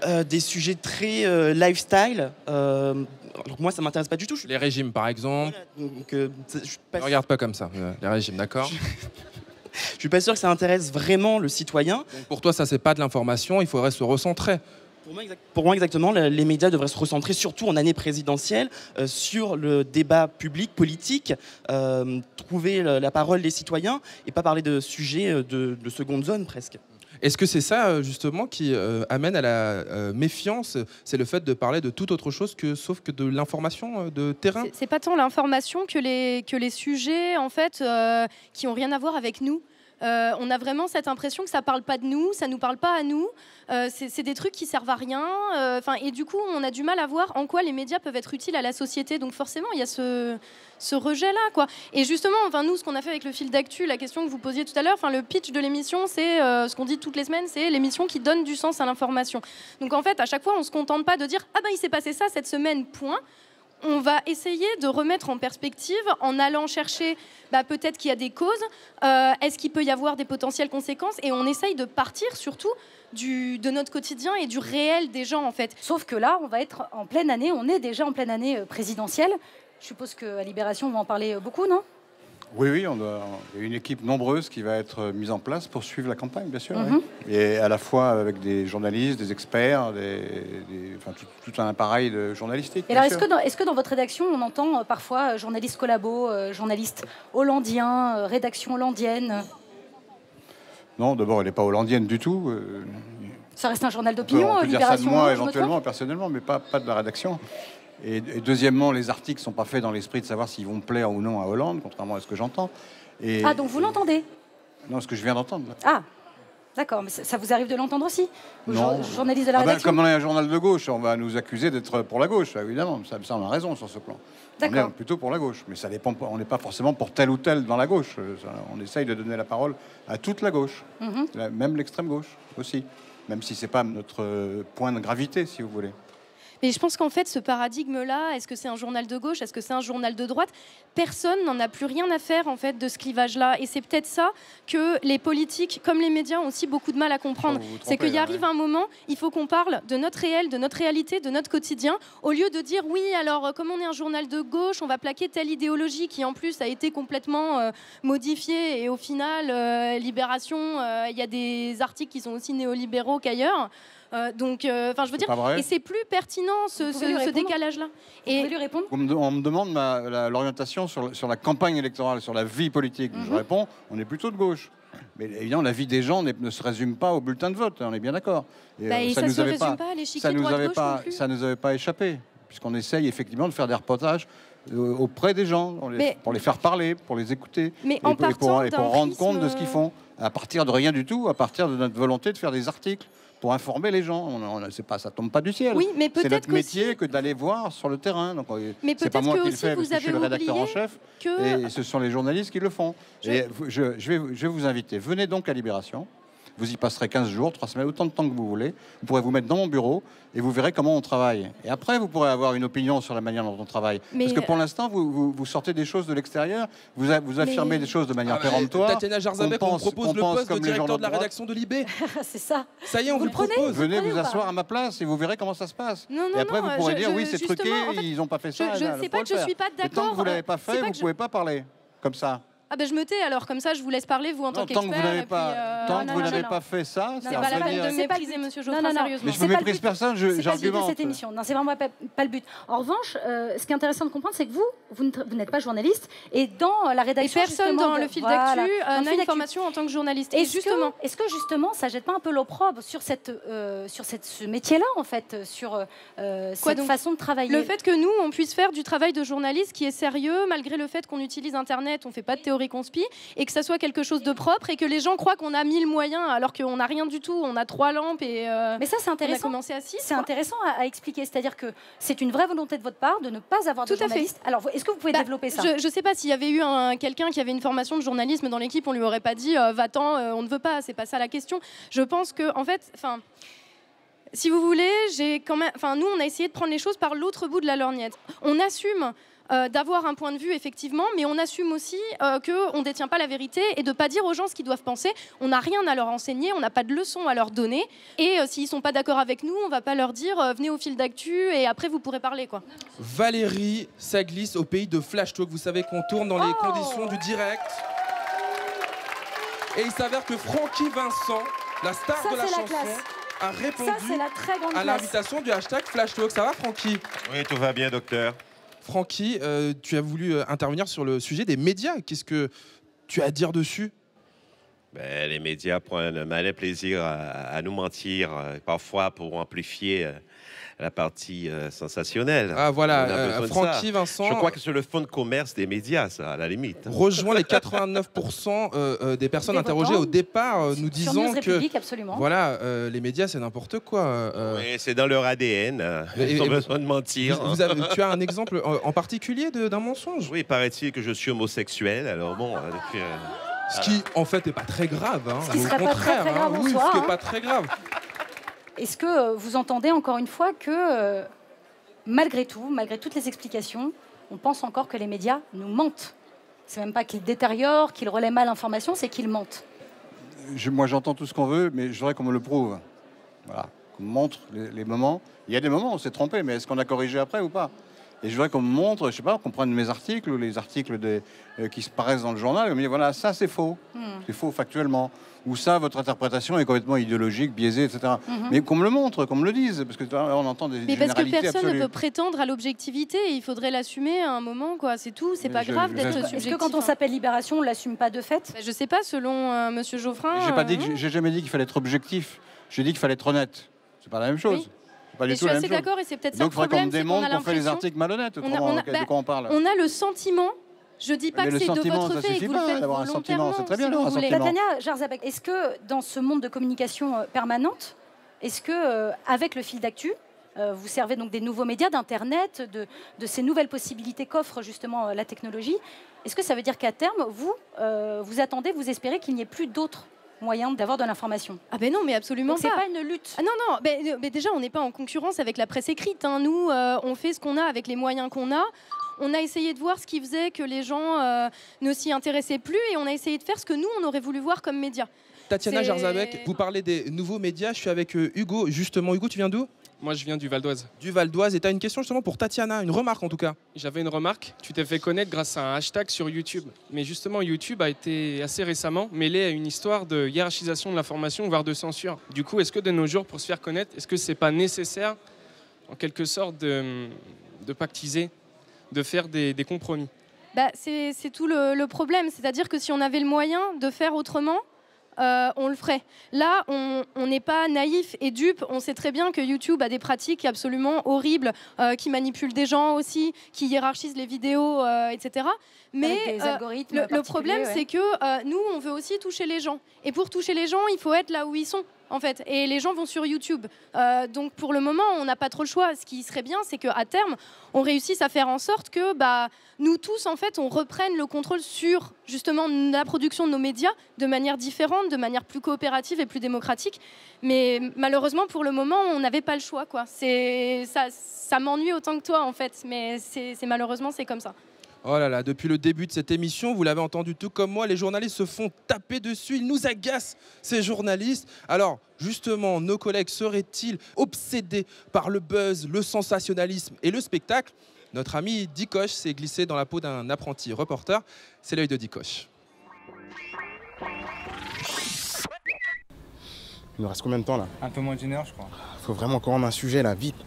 des sujets très lifestyle. Alors moi, ça m'intéresse pas du tout. Les régimes, par exemple. Voilà, donc, Ne regarde pas comme ça, les régimes, d'accord. Je suis pas sûr que ça intéresse vraiment le citoyen. Donc pour toi, ça, c'est pas de l'information, il faudrait se recentrer. Pour moi, exactement, les médias devraient se recentrer, surtout en année présidentielle, sur le débat public, politique, trouver la parole des citoyens et pas parler de sujets de seconde zone presque. Est-ce que c'est ça, justement, qui amène à la méfiance? C'est le fait de parler de toute autre chose sauf que de l'information de terrain? C'est pas tant l'information que les sujets, en fait, qui ont rien à voir avec nous. On a vraiment cette impression que ça parle pas de nous, ça nous parle pas à nous. C'est des trucs qui servent à rien. Et du coup, on a du mal à voir en quoi les médias peuvent être utiles à la société. Donc forcément, il y a ce rejet-là, quoi. Et justement, nous, ce qu'on a fait avec le fil d'actu, la question que vous posiez tout à l'heure, le pitch de l'émission, c'est ce qu'on dit toutes les semaines, c'est l'émission qui donne du sens à l'information. Donc en fait, à chaque fois, on se contente pas de dire ah ben il s'est passé ça cette semaine, point. On va essayer de remettre en perspective en allant chercher peut-être qu'il y a des causes, est-ce qu'il peut y avoir des potentielles conséquences, et on essaye de partir surtout de notre quotidien et du réel des gens en fait. Sauf que là, on va être en pleine année, on est déjà en pleine année présidentielle. Je suppose qu'à Libération, on va en parler beaucoup, non ? Oui, il y a une équipe nombreuse qui va être mise en place pour suivre la campagne, bien sûr. Oui. Et à la fois avec des journalistes, des experts, tout un appareil de journalistique. Et alors, est-ce que dans votre rédaction, on entend parfois journalistes collabos, journalistes hollandiens, rédaction hollandienne? Non, d'abord, elle n'est pas hollandienne du tout. Ça reste un journal d'opinion, on peut Libération. dire ça de moi, éventuellement, personnellement, mais pas de la rédaction. Et deuxièmement, les articles ne sont pas faits dans l'esprit de savoir s'ils vont plaire ou non à Hollande, contrairement à ce que j'entends. Ah, donc vous l'entendez? Non, ce que je viens d'entendre. Ah, d'accord, mais ça vous arrive de l'entendre aussi? Non. Journaliste de la rédaction. Comme on est un journal de gauche, on va nous accuser d'être pour la gauche, évidemment. Ça, on a raison sur ce plan. On est plutôt pour la gauche, mais ça dépend. On n'est pas forcément pour tel ou tel dans la gauche. On essaye de donner la parole à toute la gauche, même l'extrême gauche aussi, même si c'est pas notre point de gravité, si vous voulez. Mais je pense qu'en fait, ce paradigme-là, est-ce que c'est un journal de gauche, est-ce que c'est un journal de droite? Personne n'en a plus rien à faire en fait de ce clivage-là. Et c'est peut-être ça que les politiques, comme les médias, ont aussi beaucoup de mal à comprendre. C'est qu'il y arrive un moment, il faut qu'on parle de notre réel, de notre réalité, de notre quotidien, au lieu de dire oui, alors comme on est un journal de gauche, on va plaquer telle idéologie qui en plus a été complètement modifiée. Et au final, Libération, il y a des articles qui sont aussi néolibéraux qu'ailleurs. Je veux dire, et c'est plus pertinent ce décalage-là. Et vous pouvez lui répondre? On me demande l'orientation sur la campagne électorale, sur la vie politique. Je réponds, on est plutôt de gauche. Mais évidemment, la vie des gens ne se résume pas au bulletin de vote, on est bien d'accord. Ça ne se résume pas à l'échiquier droite-gauche. Ça ne nous avait pas échappé, puisqu'on essaye effectivement de faire des reportages auprès des gens, pour les faire parler, pour les écouter, et pour rendre compte de ce qu'ils font, à partir de rien du tout, à partir de notre volonté de faire des articles pour informer les gens. Ça tombe pas du ciel. Oui, mais c'est notre métier aussi que d'aller voir sur le terrain. Donc, c'est pas moi qui le fais, parce que je suis le rédacteur en chef, et ce sont les journalistes qui le font. Et je vais vous inviter. Venez donc à Libération. Vous y passerez 15 jours, 3 semaines, autant de temps que vous voulez. Vous pourrez vous mettre dans mon bureau et vous verrez comment on travaille. Et après, vous pourrez avoir une opinion sur la manière dont on travaille. Parce que pour l'instant, vous sortez des choses de l'extérieur, vous affirmez des choses de manière péremptoire. Tatiana Jarzabek, on propose le poste de directeur de la rédaction de Libé. C'est ça. Ça y est, on vous le propose. Venez vous asseoir à ma place et vous verrez comment ça se passe. Et après, vous pourrez dire, oui, c'est truqué, ils n'ont pas fait ça. C'est pas que je suis pas d'accord. Tant que vous ne l'avez pas fait, vous ne pouvez pas parler comme ça. Ah ben je me tais alors, comme ça je vous laisse parler vous en tant qu'expert. Tant que vous n'avez pas fait ça, c'est pas la peine de me mépriser, monsieur Geoffrin, sérieusement. Mais je ne méprise personne, j'argumente. Cette émission, non, c'est vraiment pas le but. En revanche, ce qui est intéressant de comprendre, c'est que vous n'êtes pas journaliste, et dans la rédaction, et personne dans le fil d'actu n'a une formation en tant que journaliste. Est-ce que justement, ça jette pas un peu l'opprobre sur ce métier-là, en fait, sur cette façon de travailler? Le fait que nous, on puisse faire du travail de journaliste qui est sérieux, malgré le fait qu'on utilise Internet, on fait pas de théorie conspi, et que ça soit quelque chose de propre, et que les gens croient qu'on a 1000 moyens alors qu'on n'a rien du tout, on a 3 lampes et mais ça c'est intéressant. On a commencé à 6. C'est intéressant à expliquer, c'est-à-dire que c'est une vraie volonté de votre part de ne pas avoir de journaliste. Alors est-ce que vous pouvez développer ça? Je sais pas, s'il y avait eu quelqu'un qui avait une formation de journalisme dans l'équipe, on lui aurait pas dit va-t'en, on ne veut pas, c'est pas ça la question. Je pense que en fait, si vous voulez, nous on a essayé de prendre les choses par l'autre bout de la lorgnette. On assume d'avoir un point de vue, effectivement, mais on assume aussi qu'on ne détient pas la vérité et de ne pas dire aux gens ce qu'ils doivent penser. On n'a rien à leur enseigner, on n'a pas de leçons à leur donner. Et s'ils ne sont pas d'accord avec nous, on ne va pas leur dire venez au fil d'actu et après vous pourrez parler, quoi. Valérie, ça glisse au pays de Flash Talk. Vous savez qu'on tourne dans les conditions du direct. Et il s'avère que Francky Vincent, la star de la chanson, a répondu à l'invitation du hashtag Flash Talk. Ça va, Francky? Oui, tout va bien, docteur. Francky, tu as voulu intervenir sur le sujet des médias. Qu'est-ce que tu as à dire dessus? Les médias prennent un malin plaisir à nous mentir, parfois pour amplifier la partie sensationnelle. Ah voilà, Francky Vincent... Je crois que c'est le fonds de commerce des médias, ça, à la limite. Rejoint les 89% des personnes interrogées au départ, nous disant que absolument. Voilà, les médias, c'est n'importe quoi. Oui, c'est dans leur ADN. Ils ont besoin de mentir. Tu as un exemple en particulier d'un mensonge? Oui, paraît-il que je suis homosexuel, alors bon... Ce qui, en fait, n'est pas très grave. Hein. Ce qui serait pas très grave en oui, soi, ce qui n'est hein. pas très grave. Est-ce que vous entendez encore une fois que, malgré tout, malgré toutes les explications, on pense encore que les médias nous mentent? C'est même pas qu'ils détériorent, qu'ils relaient mal l'information, c'est qu'ils mentent. Moi, j'entends tout ce qu'on veut, mais je voudrais qu'on me le prouve. Voilà, qu'on me montre les moments. Il y a des moments où on s'est trompé, mais est-ce qu'on a corrigé après ou pas? Et je voudrais qu'on me montre, je sais pas, qu'on prenne mes articles ou les articles qui se paraissent dans le journal et me dire voilà, ça c'est faux. C'est faux factuellement. Ou ça, votre interprétation est complètement idéologique, biaisée, etc. Mais qu'on me le montre, qu'on me le dise, parce que on entend des mais parce que généralités personne absolues. ne peut prétendre à l'objectivité, il faudrait l'assumer à un moment, quoi. C'est tout, c'est pas grave d'être subjectif. Est-ce que quand on s'appelle Libération, on l'assume pas de fait? Je sais pas, selon Monsieur Geoffrin. J'ai jamais dit qu'il fallait être objectif. J'ai dit qu'il fallait être honnête. C'est pas la même chose. Oui. Pas du je suis assez d'accord et c'est peut-être ça le problème. Donc il faudrait qu'on me démontre qu'on fait les articles malhonnêtes. De quoi on parle? On a le sentiment, je dis pas que c'est de votre fait et que vous le faites d'avoir un sentiment, c'est très bien si d'avoir un sentiment. Tatiana Jarzabek, est-ce que dans ce monde de communication permanente, est-ce que avec le fil d'actu, vous servez donc des nouveaux médias, d'Internet, de ces nouvelles possibilités qu'offre justement la technologie, est-ce que ça veut dire qu'à terme, vous attendez, vous espérez qu'il n'y ait plus d'autres moyen d'avoir de l'information? Ah ben non, mais absolument pas. C'est pas une lutte. Ah non, mais déjà, on n'est pas en concurrence avec la presse écrite. Hein. Nous, on fait ce qu'on a avec les moyens qu'on a. On a essayé de voir ce qui faisait que les gens ne s'y intéressaient plus et on a essayé de faire ce que nous, on aurait voulu voir comme médias. Tatiana Jarzabek, vous parlez des nouveaux médias. Je suis avec Hugo. Justement, Hugo, tu viens d'où? Moi, je viens du Val d'Oise. Du Val d'Oise. Et tu as une question justement pour Tatiana, une remarque en tout cas. J'avais une remarque. Tu t'es fait connaître grâce à un hashtag sur YouTube. Mais justement, YouTube a été assez récemment mêlé à une histoire de hiérarchisation de l'information, voire de censure. Du coup, est-ce que de nos jours, pour se faire connaître, est-ce que c'est pas nécessaire, en quelque sorte, de pactiser, de faire des compromis? C'est tout le problème. C'est-à-dire que si on avait le moyen de faire autrement, on le ferait. Là, on n'est pas naïf et dupe. On sait très bien que YouTube a des pratiques absolument horribles, qui manipulent des gens aussi, qui hiérarchisent les vidéos, etc. Mais le problème, c'est que nous, on veut aussi toucher les gens. Et pour toucher les gens, il faut être là où ils sont, en fait. Et les gens vont sur YouTube. Donc, pour le moment, on n'a pas trop le choix. Ce qui serait bien, c'est qu'à terme, on réussisse à faire en sorte que nous tous, en fait, on reprenne le contrôle sur, justement, la production de nos médias de manière différente, de manière plus coopérative et plus démocratique. Mais malheureusement, pour le moment, on n'avait pas le choix, quoi. Ça m'ennuie autant que toi, en fait. Mais malheureusement, c'est comme ça. Oh là là, depuis le début de cette émission, vous l'avez entendu tout comme moi, les journalistes se font taper dessus, ils nous agacent, ces journalistes. Alors, justement, nos collègues seraient-ils obsédés par le buzz, le sensationnalisme et le spectacle? Notre ami Dikosh s'est glissé dans la peau d'un apprenti reporter. C'est l'œil de Dikosh. Il nous reste combien de temps là? Un peu moins d'une heure, je crois. Faut vraiment qu'on rende un sujet là, vite.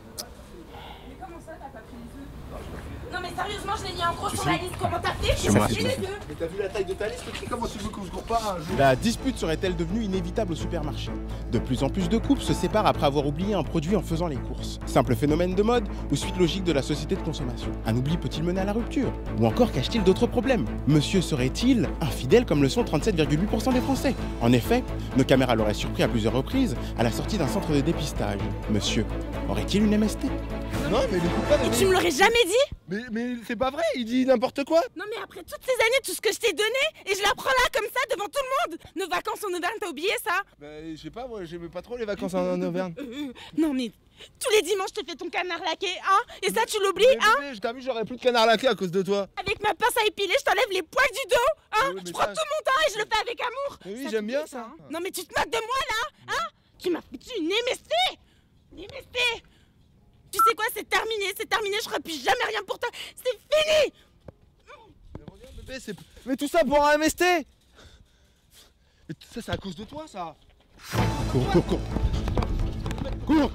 Non mais sérieusement, je l'ai mis en gros sur la liste. Comment t'as fait? Mais t'as vu la taille de ta liste? Comment tu veux qu'on se court pas un jour? La dispute serait-elle devenue inévitable au supermarché? De plus en plus de couples se séparent après avoir oublié un produit en faisant les courses. Simple phénomène de mode ou suite logique de la société de consommation? Un oubli peut-il mener à la rupture? Ou encore cache-t-il d'autres problèmes? Monsieur serait-il infidèle comme le sont 37,8% des Français? En effet, nos caméras l'auraient surpris à plusieurs reprises à la sortie d'un centre de dépistage. Monsieur aurait-il une MST? Non mais il écoute pas. Et tu me l'aurais jamais dit? Mais c'est pas vrai, il dit dis n'importe quoi? Non mais après toutes ces années, tout ce que je t'ai donné, et je l'apprends là comme ça devant tout le monde. Nos vacances en Auvergne, t'as oublié ça? Bah, je sais pas, moi j'aimais pas trop les vacances en Auvergne. Non mais tous les dimanches, je te fais ton canard laqué, hein? Et ça, tu l'oublies, hein? T'as vu, j'aurais plus de canard laqué à cause de toi. Avec ma pince à épiler, je t'enlève les poils du dos, hein? Oui, Je prends tout mon temps et je le fais avec amour. Mais oui, Ça, j'aime tu bien dis, ça. hein? Non mais tu te moques de moi là, hein? Tu m'as foutu une MST. Une MST. Tu sais quoi, c'est terminé, je ferai plus jamais rien pour toi. C'est fini. Bébé, mais tout ça pour un MST. Mais ça, c'est à cause de toi, ça. Cours, cours, cours. Cours.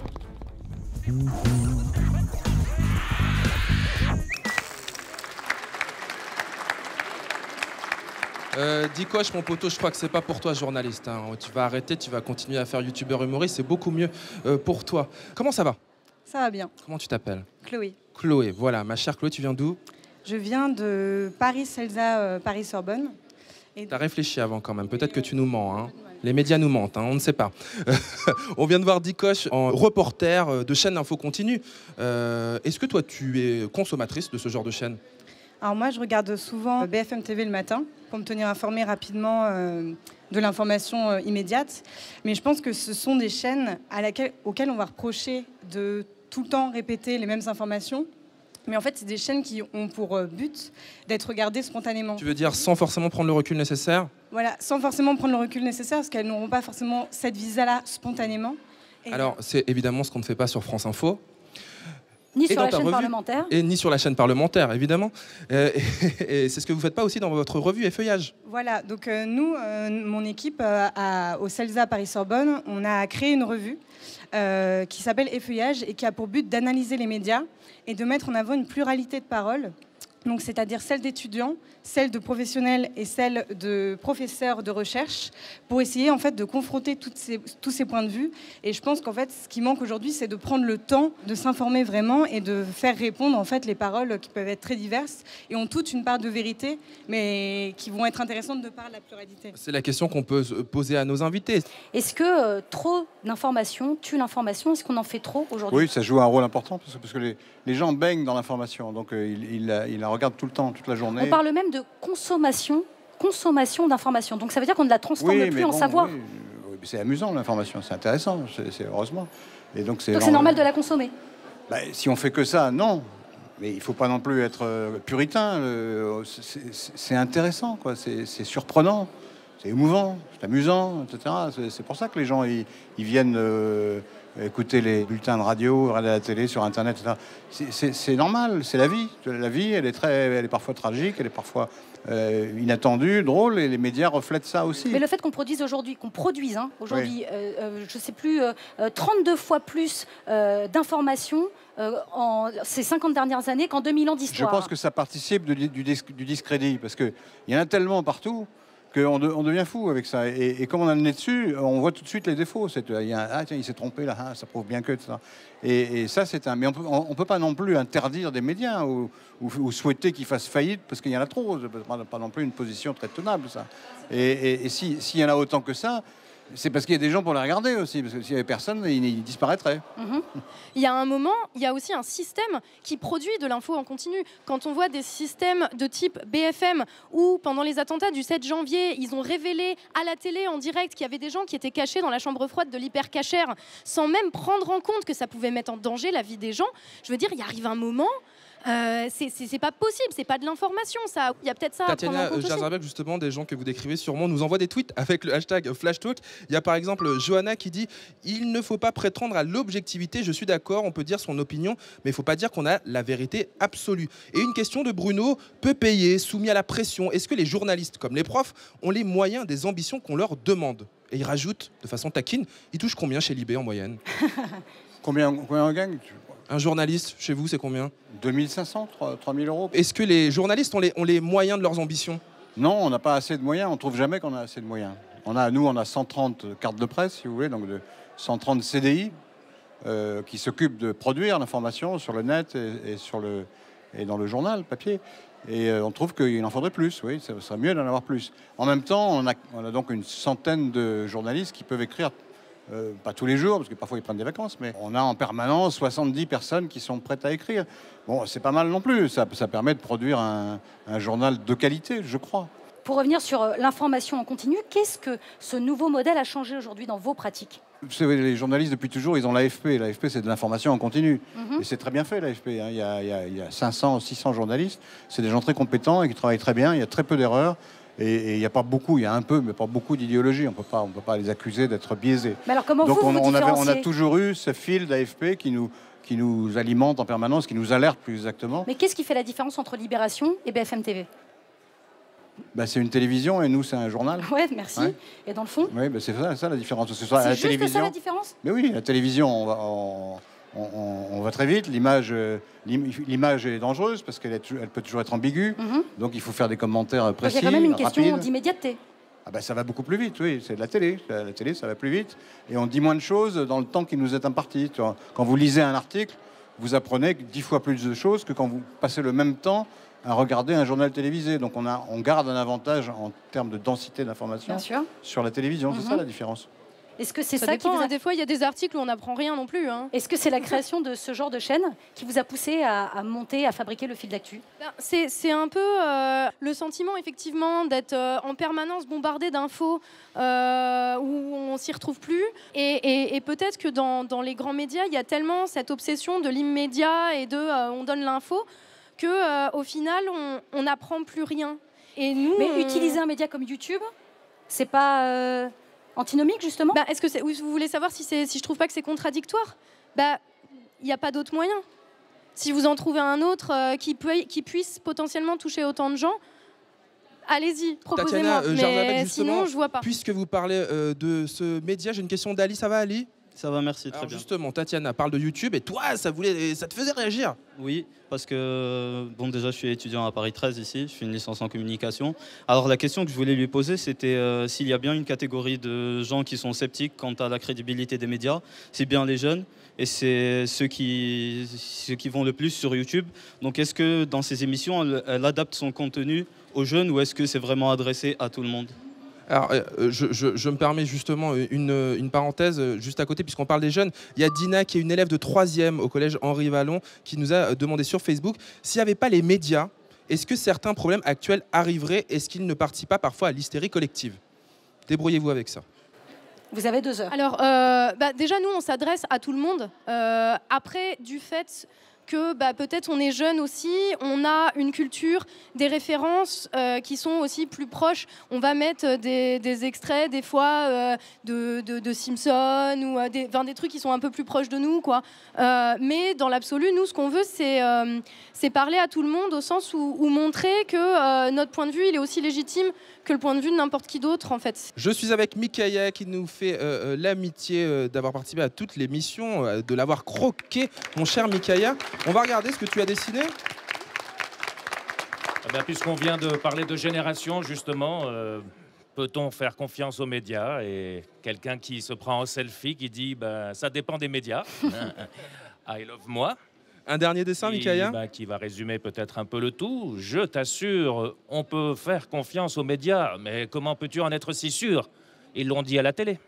Dikosh, mon poteau, je crois que c'est pas pour toi, journaliste. Hein. Tu vas arrêter, tu vas continuer à faire youtubeur humoriste, c'est beaucoup mieux pour toi. Comment ça va? Ça va bien. Comment tu t'appelles? Chloé. Chloé, voilà. Ma chère Chloé, tu viens d'où? Je viens de Paris-Celsa, Paris-Sorbonne. T'as réfléchi avant quand même, peut-être que tu nous mens. Hein. Les médias nous mentent, hein, on ne sait pas. On vient de voir Dikosh en reporter de chaîne Info Continue. Est-ce que toi, tu es consommatrice de ce genre de chaîne? Alors moi, je regarde souvent BFM TV le matin pour me tenir informée rapidement de l'information immédiate. Mais je pense que ce sont des chaînes auxquelles on va reprocher de tout le temps répéter les mêmes informations. Mais en fait, c'est des chaînes qui ont pour but d'être regardées spontanément. Tu veux dire sans forcément prendre le recul nécessaire? Voilà, sans forcément prendre le recul nécessaire, parce qu'elles n'auront pas forcément cette visa-là spontanément. Et alors, c'est évidemment ce qu'on ne fait pas sur France Info. Ni sur la chaîne parlementaire. Et ni sur la chaîne parlementaire, évidemment. Et c'est ce que vous ne faites pas aussi dans votre revue Effeuillage. Voilà, donc nous, mon équipe au CELSA Paris-Sorbonne, on a créé une revue qui s'appelle Effeuillage et qui a pour but d'analyser les médias et de mettre en avant une pluralité de paroles. Donc, c'est-à-dire celle d'étudiants, celle de professionnels et celle de professeurs de recherche, pour essayer en fait de confronter tous ces points de vue. Et je pense qu'en fait, ce qui manque aujourd'hui, c'est de prendre le temps de s'informer vraiment et de faire répondre en fait les paroles qui peuvent être très diverses et ont toutes une part de vérité, mais qui vont être intéressantes de par la pluralité. C'est la question qu'on peut poser à nos invités. Est-ce que trop d'informations tue l'information? Est-ce qu'on en fait trop aujourd'hui? Oui, ça joue un rôle important parce que les gens baignent dans l'information, donc ils la regardent tout le temps, toute la journée. On parle même de consommation d'informations. Donc ça veut dire qu'on ne la transforme plus en savoir. Oui, c'est amusant l'information, c'est intéressant, c'est heureusement. Et donc c'est normal de la consommer. Bah, si on fait que ça, non. Mais il ne faut pas non plus être puritain. C'est intéressant, quoi. C'est surprenant, c'est émouvant, c'est amusant, etc. C'est pour ça que les gens ils viennent écouter les bulletins de radio, regarder la télé, sur Internet, etc. C'est normal, c'est la vie. La vie, elle est parfois tragique, elle est parfois inattendue, drôle, et les médias reflètent ça aussi. Mais le fait qu'on produise aujourd'hui, Oui. Je ne sais plus, 32 fois plus d'informations en ces 50 dernières années qu'en 2000 ans Je d'histoire. pense que ça participe du discrédit, parce qu'il y en a tellement partout qu'on devient fou avec ça. Et comme on a le nez dessus, on voit tout de suite les défauts. Il s'est trompé là, ça prouve bien que ça. Et ça, c'est un. Mais on peut pas non plus interdire des médias ou souhaiter qu'ils fassent faillite parce qu'il y en a trop. C'est pas non plus une position très tenable, ça. Et s'il y en a autant que ça, c'est parce qu'il y a des gens pour les regarder aussi. Parce que s'il n'y avait personne, ils disparaîtraient. Il y a un moment, il y a aussi un système qui produit de l'info en continu. Quand on voit des systèmes de type BFM où, pendant les attentats du 7 janvier, ils ont révélé à la télé en direct qu'il y avait des gens qui étaient cachés dans la chambre froide de l'hypercachère sans même prendre en compte que ça pouvait mettre en danger la vie des gens. Je veux dire, il arrive un moment... c'est pas possible, c'est pas de l'information, ça. Il y a peut-être ça à prendre en Tatiana compte aussi. Jarzabek, justement, des gens que vous décrivez sûrement, nous envoient des tweets avec le hashtag FlashTalk. Il y a par exemple Johanna qui dit « Il ne faut pas prétendre à l'objectivité, je suis d'accord, on peut dire son opinion, mais il ne faut pas dire qu'on a la vérité absolue. » Et une question de Bruno, peu payé, soumis à la pression, est-ce que les journalistes, comme les profs, ont les moyens des ambitions qu'on leur demande? Et il rajoute, de façon taquine, il touche combien chez Libé en moyenne? Combien on gagne? Un journaliste, chez vous, c'est combien? 2500, 3000 euros. Est-ce que les journalistes ont les moyens de leurs ambitions? Non, on n'a pas assez de moyens. On ne trouve jamais qu'on a assez de moyens. Nous, on a 130 cartes de presse, si vous voulez, donc 130 CDI qui s'occupent de produire l'information sur le net et dans le journal papier. Et on trouve qu'il en faudrait plus, oui, ça serait mieux d'en avoir plus. En même temps, on a donc une centaine de journalistes qui peuvent écrire Pas tous les jours, parce que parfois ils prennent des vacances, mais on a en permanence 70 personnes qui sont prêtes à écrire. Bon, c'est pas mal non plus, ça permet de produire un journal de qualité, je crois. Pour revenir sur l'information en continu, qu'est-ce que ce nouveau modèle a changé aujourd'hui dans vos pratiques? Vous savez, les journalistes, depuis toujours, ils ont l'AFP. L'AFP, c'est de l'information en continu. Mhm. Et c'est très bien fait, l'AFP. Il y a 500, 600 journalistes. C'est des gens très compétents et qui travaillent très bien. Il y a très peu d'erreurs. Et il n'y a pas beaucoup, il y a un peu, mais pas beaucoup d'idéologie. On ne peut pas les accuser d'être biaisés. Mais alors comment Donc vous on a différenciez? toujours eu ce fil d'AFP qui nous alimente en permanence, qui nous alerte plus exactement. Mais qu'est-ce qui fait la différence entre Libération et BFM TV? C'est une télévision et nous, c'est un journal. Ouais, merci. Ouais. Et dans le fond? Oui, c'est ça la différence. Ce soit à la C'est juste télévision. ça la différence? Mais oui, la télévision, on va très vite. L'image est dangereuse parce qu'elle peut toujours être ambiguë. Donc il faut faire des commentaires précis. Donc il y a quand même une rapides. question d'immédiateté. Ça va beaucoup plus vite, oui. C'est de la télé. La télé, ça va plus vite. Et on dit moins de choses dans le temps qui nous est imparti. Quand vous lisez un article, vous apprenez 10 fois plus de choses que quand vous passez le même temps à regarder un journal télévisé. Donc on garde un avantage en termes de densité d'information sur la télévision. C'est ça la différence. Est-ce que c'est ça ça dépend, qui vous a... Des fois, il y a des articles où on n'apprend rien non plus. Est-ce que c'est la création de ce genre de chaîne qui vous a poussé à monter, à fabriquer le fil d'actu? C'est un peu le sentiment, effectivement, d'être en permanence bombardé d'infos où on s'y retrouve plus. Et peut-être que dans les grands médias, il y a tellement cette obsession de l'immédiat et de on donne l'info qu'au final, on n'apprend plus rien. Et nous, mais utiliser un média comme YouTube, c'est pas... antinomique, justement? Est-ce que vous voulez savoir si je trouve pas que c'est contradictoire? Il n'y a pas d'autre moyen. Si vous en trouvez un autre qui puisse potentiellement toucher autant de gens, allez-y, proposez-moi. Mais sinon, je vois pas. Puisque vous parlez de ce média, j'ai une question d'Ali. Ça va, Ali? Ça va, merci, très bien. Justement, Tatiana parle de YouTube et toi, ça te faisait réagir? Oui, parce que, déjà, je suis étudiant à Paris 13 ici, je fais une licence en communication. Alors, la question que je voulais lui poser, c'était s'il y a bien une catégorie de gens qui sont sceptiques quant à la crédibilité des médias, c'est bien les jeunes et c'est ceux qui vont le plus sur YouTube. Donc, est-ce que dans ces émissions, elle adapte son contenu aux jeunes ou est-ce que c'est vraiment adressé à tout le monde? Alors, je me permets justement une parenthèse juste à côté, puisqu'on parle des jeunes. Il y a Dina, qui est une élève de 3e au collège Henri Vallon, qui nous a demandé sur Facebook s'il n'y avait pas les médias, est-ce que certains problèmes actuels arriveraient? Est-ce qu'ils ne participent pas parfois à l'hystérie collective? Débrouillez-vous avec ça. Vous avez 2 heures. Alors, déjà, nous, on s'adresse à tout le monde. Après, du fait que peut-être on est jeune aussi, on a une culture, des références qui sont aussi plus proches. On va mettre des extraits des fois de Simpson ou des trucs qui sont un peu plus proches de nous, quoi. Mais dans l'absolu, nous, ce qu'on veut, c'est parler à tout le monde au sens où montrer que notre point de vue, il est aussi légitime que le point de vue de n'importe qui d'autre, en fait. Je suis avec Mikaya qui nous fait l'amitié d'avoir participé à toutes les missions, de l'avoir croqué, mon cher Mikaya. On va regarder ce que tu as dessiné. Puisqu'on vient de parler de génération, justement, peut-on faire confiance aux médias? Et quelqu'un qui se prend en selfie, qui dit ça dépend des médias. I love moi. Un dernier dessin, Mikaya? Qui va résumer peut-être un peu le tout. Je t'assure, on peut faire confiance aux médias, mais comment peux-tu en être si sûr? Ils l'ont dit à la télé.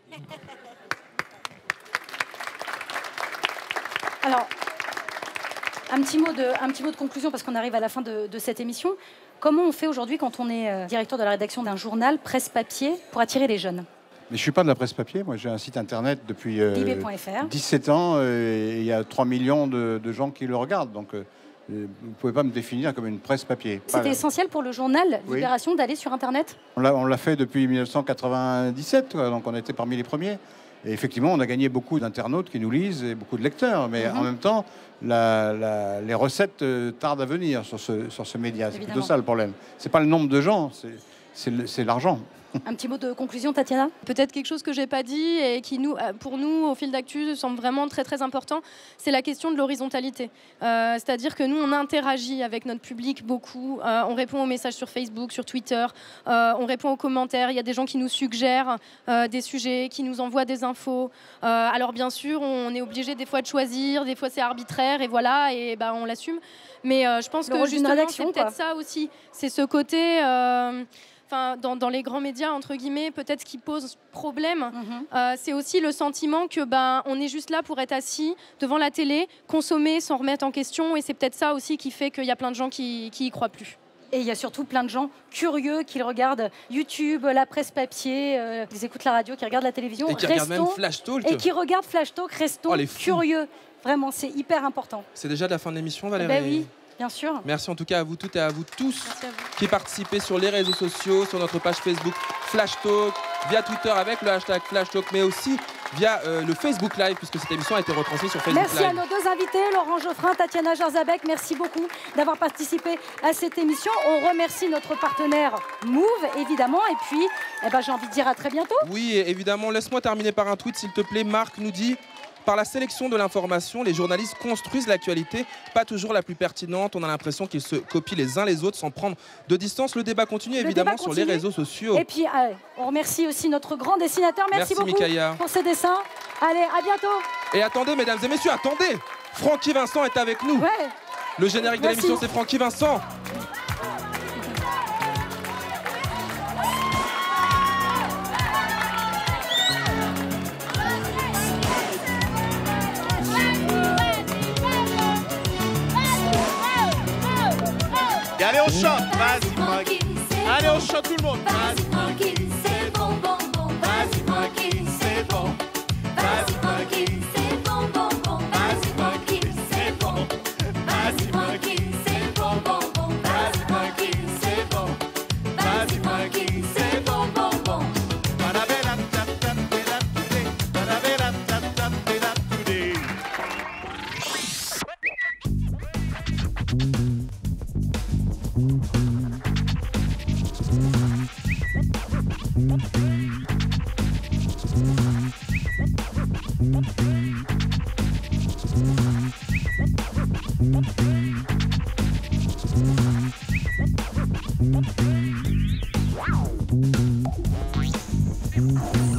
Alors, un petit mot de conclusion, parce qu'on arrive à la fin de cette émission. Comment on fait aujourd'hui quand on est directeur de la rédaction d'un journal presse papier pour attirer les jeunes? Mais je ne suis pas de la presse papier. Moi, j'ai un site internet depuis 17 ans et il y a 3 millions de gens qui le regardent. Donc, vous ne pouvez pas me définir comme une presse papier. C'était essentiel pour le journal Libération d'aller sur Internet? On l'a fait depuis 1997, donc on était parmi les premiers. Et effectivement, on a gagné beaucoup d'internautes qui nous lisent et beaucoup de lecteurs. Mais en même temps, les recettes tardent à venir sur ce média. C'est plutôt ça le problème. Ce n'est pas le nombre de gens, c'est l'argent. Un petit mot de conclusion, Tatiana? Peut-être quelque chose que j'ai pas dit et qui, pour nous, au fil d'actu, semble vraiment très très important, c'est la question de l'horizontalité. C'est-à-dire que nous, on interagit avec notre public beaucoup. On répond aux messages sur Facebook, sur Twitter. On répond aux commentaires. Il y a des gens qui nous suggèrent des sujets, qui nous envoient des infos. Alors bien sûr, on est obligé des fois de choisir, des fois c'est arbitraire et voilà, et on l'assume. Mais je pense que justement, c'est peut-être ça aussi. C'est ce côté... dans les grands médias, médias, entre guillemets, peut-être qui pose problème, c'est aussi le sentiment que on est juste là pour être assis devant la télé, consommer sans remettre en question, et c'est peut-être ça aussi qui fait qu'il y a plein de gens qui y croient plus. Et il y a surtout plein de gens curieux qui regardent YouTube, la presse papier, qui écoutent la radio, qui regardent la télévision. Et qui regardent même Flash Talk. Et qui regardent Flash Talk. Restons curieux. Vraiment, c'est hyper important. C'est déjà la fin de l'émission, Valérie. Ben oui, bien sûr. Merci en tout cas à vous toutes et à vous tous qui participez sur les réseaux sociaux, sur notre page Facebook Flash Talk, via Twitter avec le hashtag Flash Talk, mais aussi via le Facebook Live, puisque cette émission a été retransmise sur Facebook Merci Live. à nos deux invités, Laurent Geoffrin, Tatiana Jarzabek. Merci beaucoup d'avoir participé à cette émission. On remercie notre partenaire Move, évidemment. Et puis, j'ai envie de dire à très bientôt. Oui, évidemment. Laisse-moi terminer par un tweet, s'il te plaît. Marc nous dit... Par la sélection de l'information, les journalistes construisent l'actualité, pas toujours la plus pertinente. On a l'impression qu'ils se copient les uns les autres sans prendre de distance. Le débat continue évidemment sur les réseaux sociaux. Et puis, on remercie aussi notre grand dessinateur. Merci beaucoup Mickaïa pour ces dessins. Allez, à bientôt. Et attendez, mesdames et messieurs, attendez. Francky Vincent est avec nous. Ouais. Le générique de l'émission, c'est Francky Vincent. Et allez, on chante, vas-y, Francky. Allez, on chante tout le monde. Vas-y, Francky, c'est bon, bon, bon. Vas-y, Francky, c'est bon. Vas-y, Francky, c'est bon, bon, bon. Vas-y, Francky, c'est bon. Vas-y, Francky, c'est bon, bon, bon. Vas-y, Francky, c'est bon. Vas-y, Francky, c'est bon, bon, bon. Wow.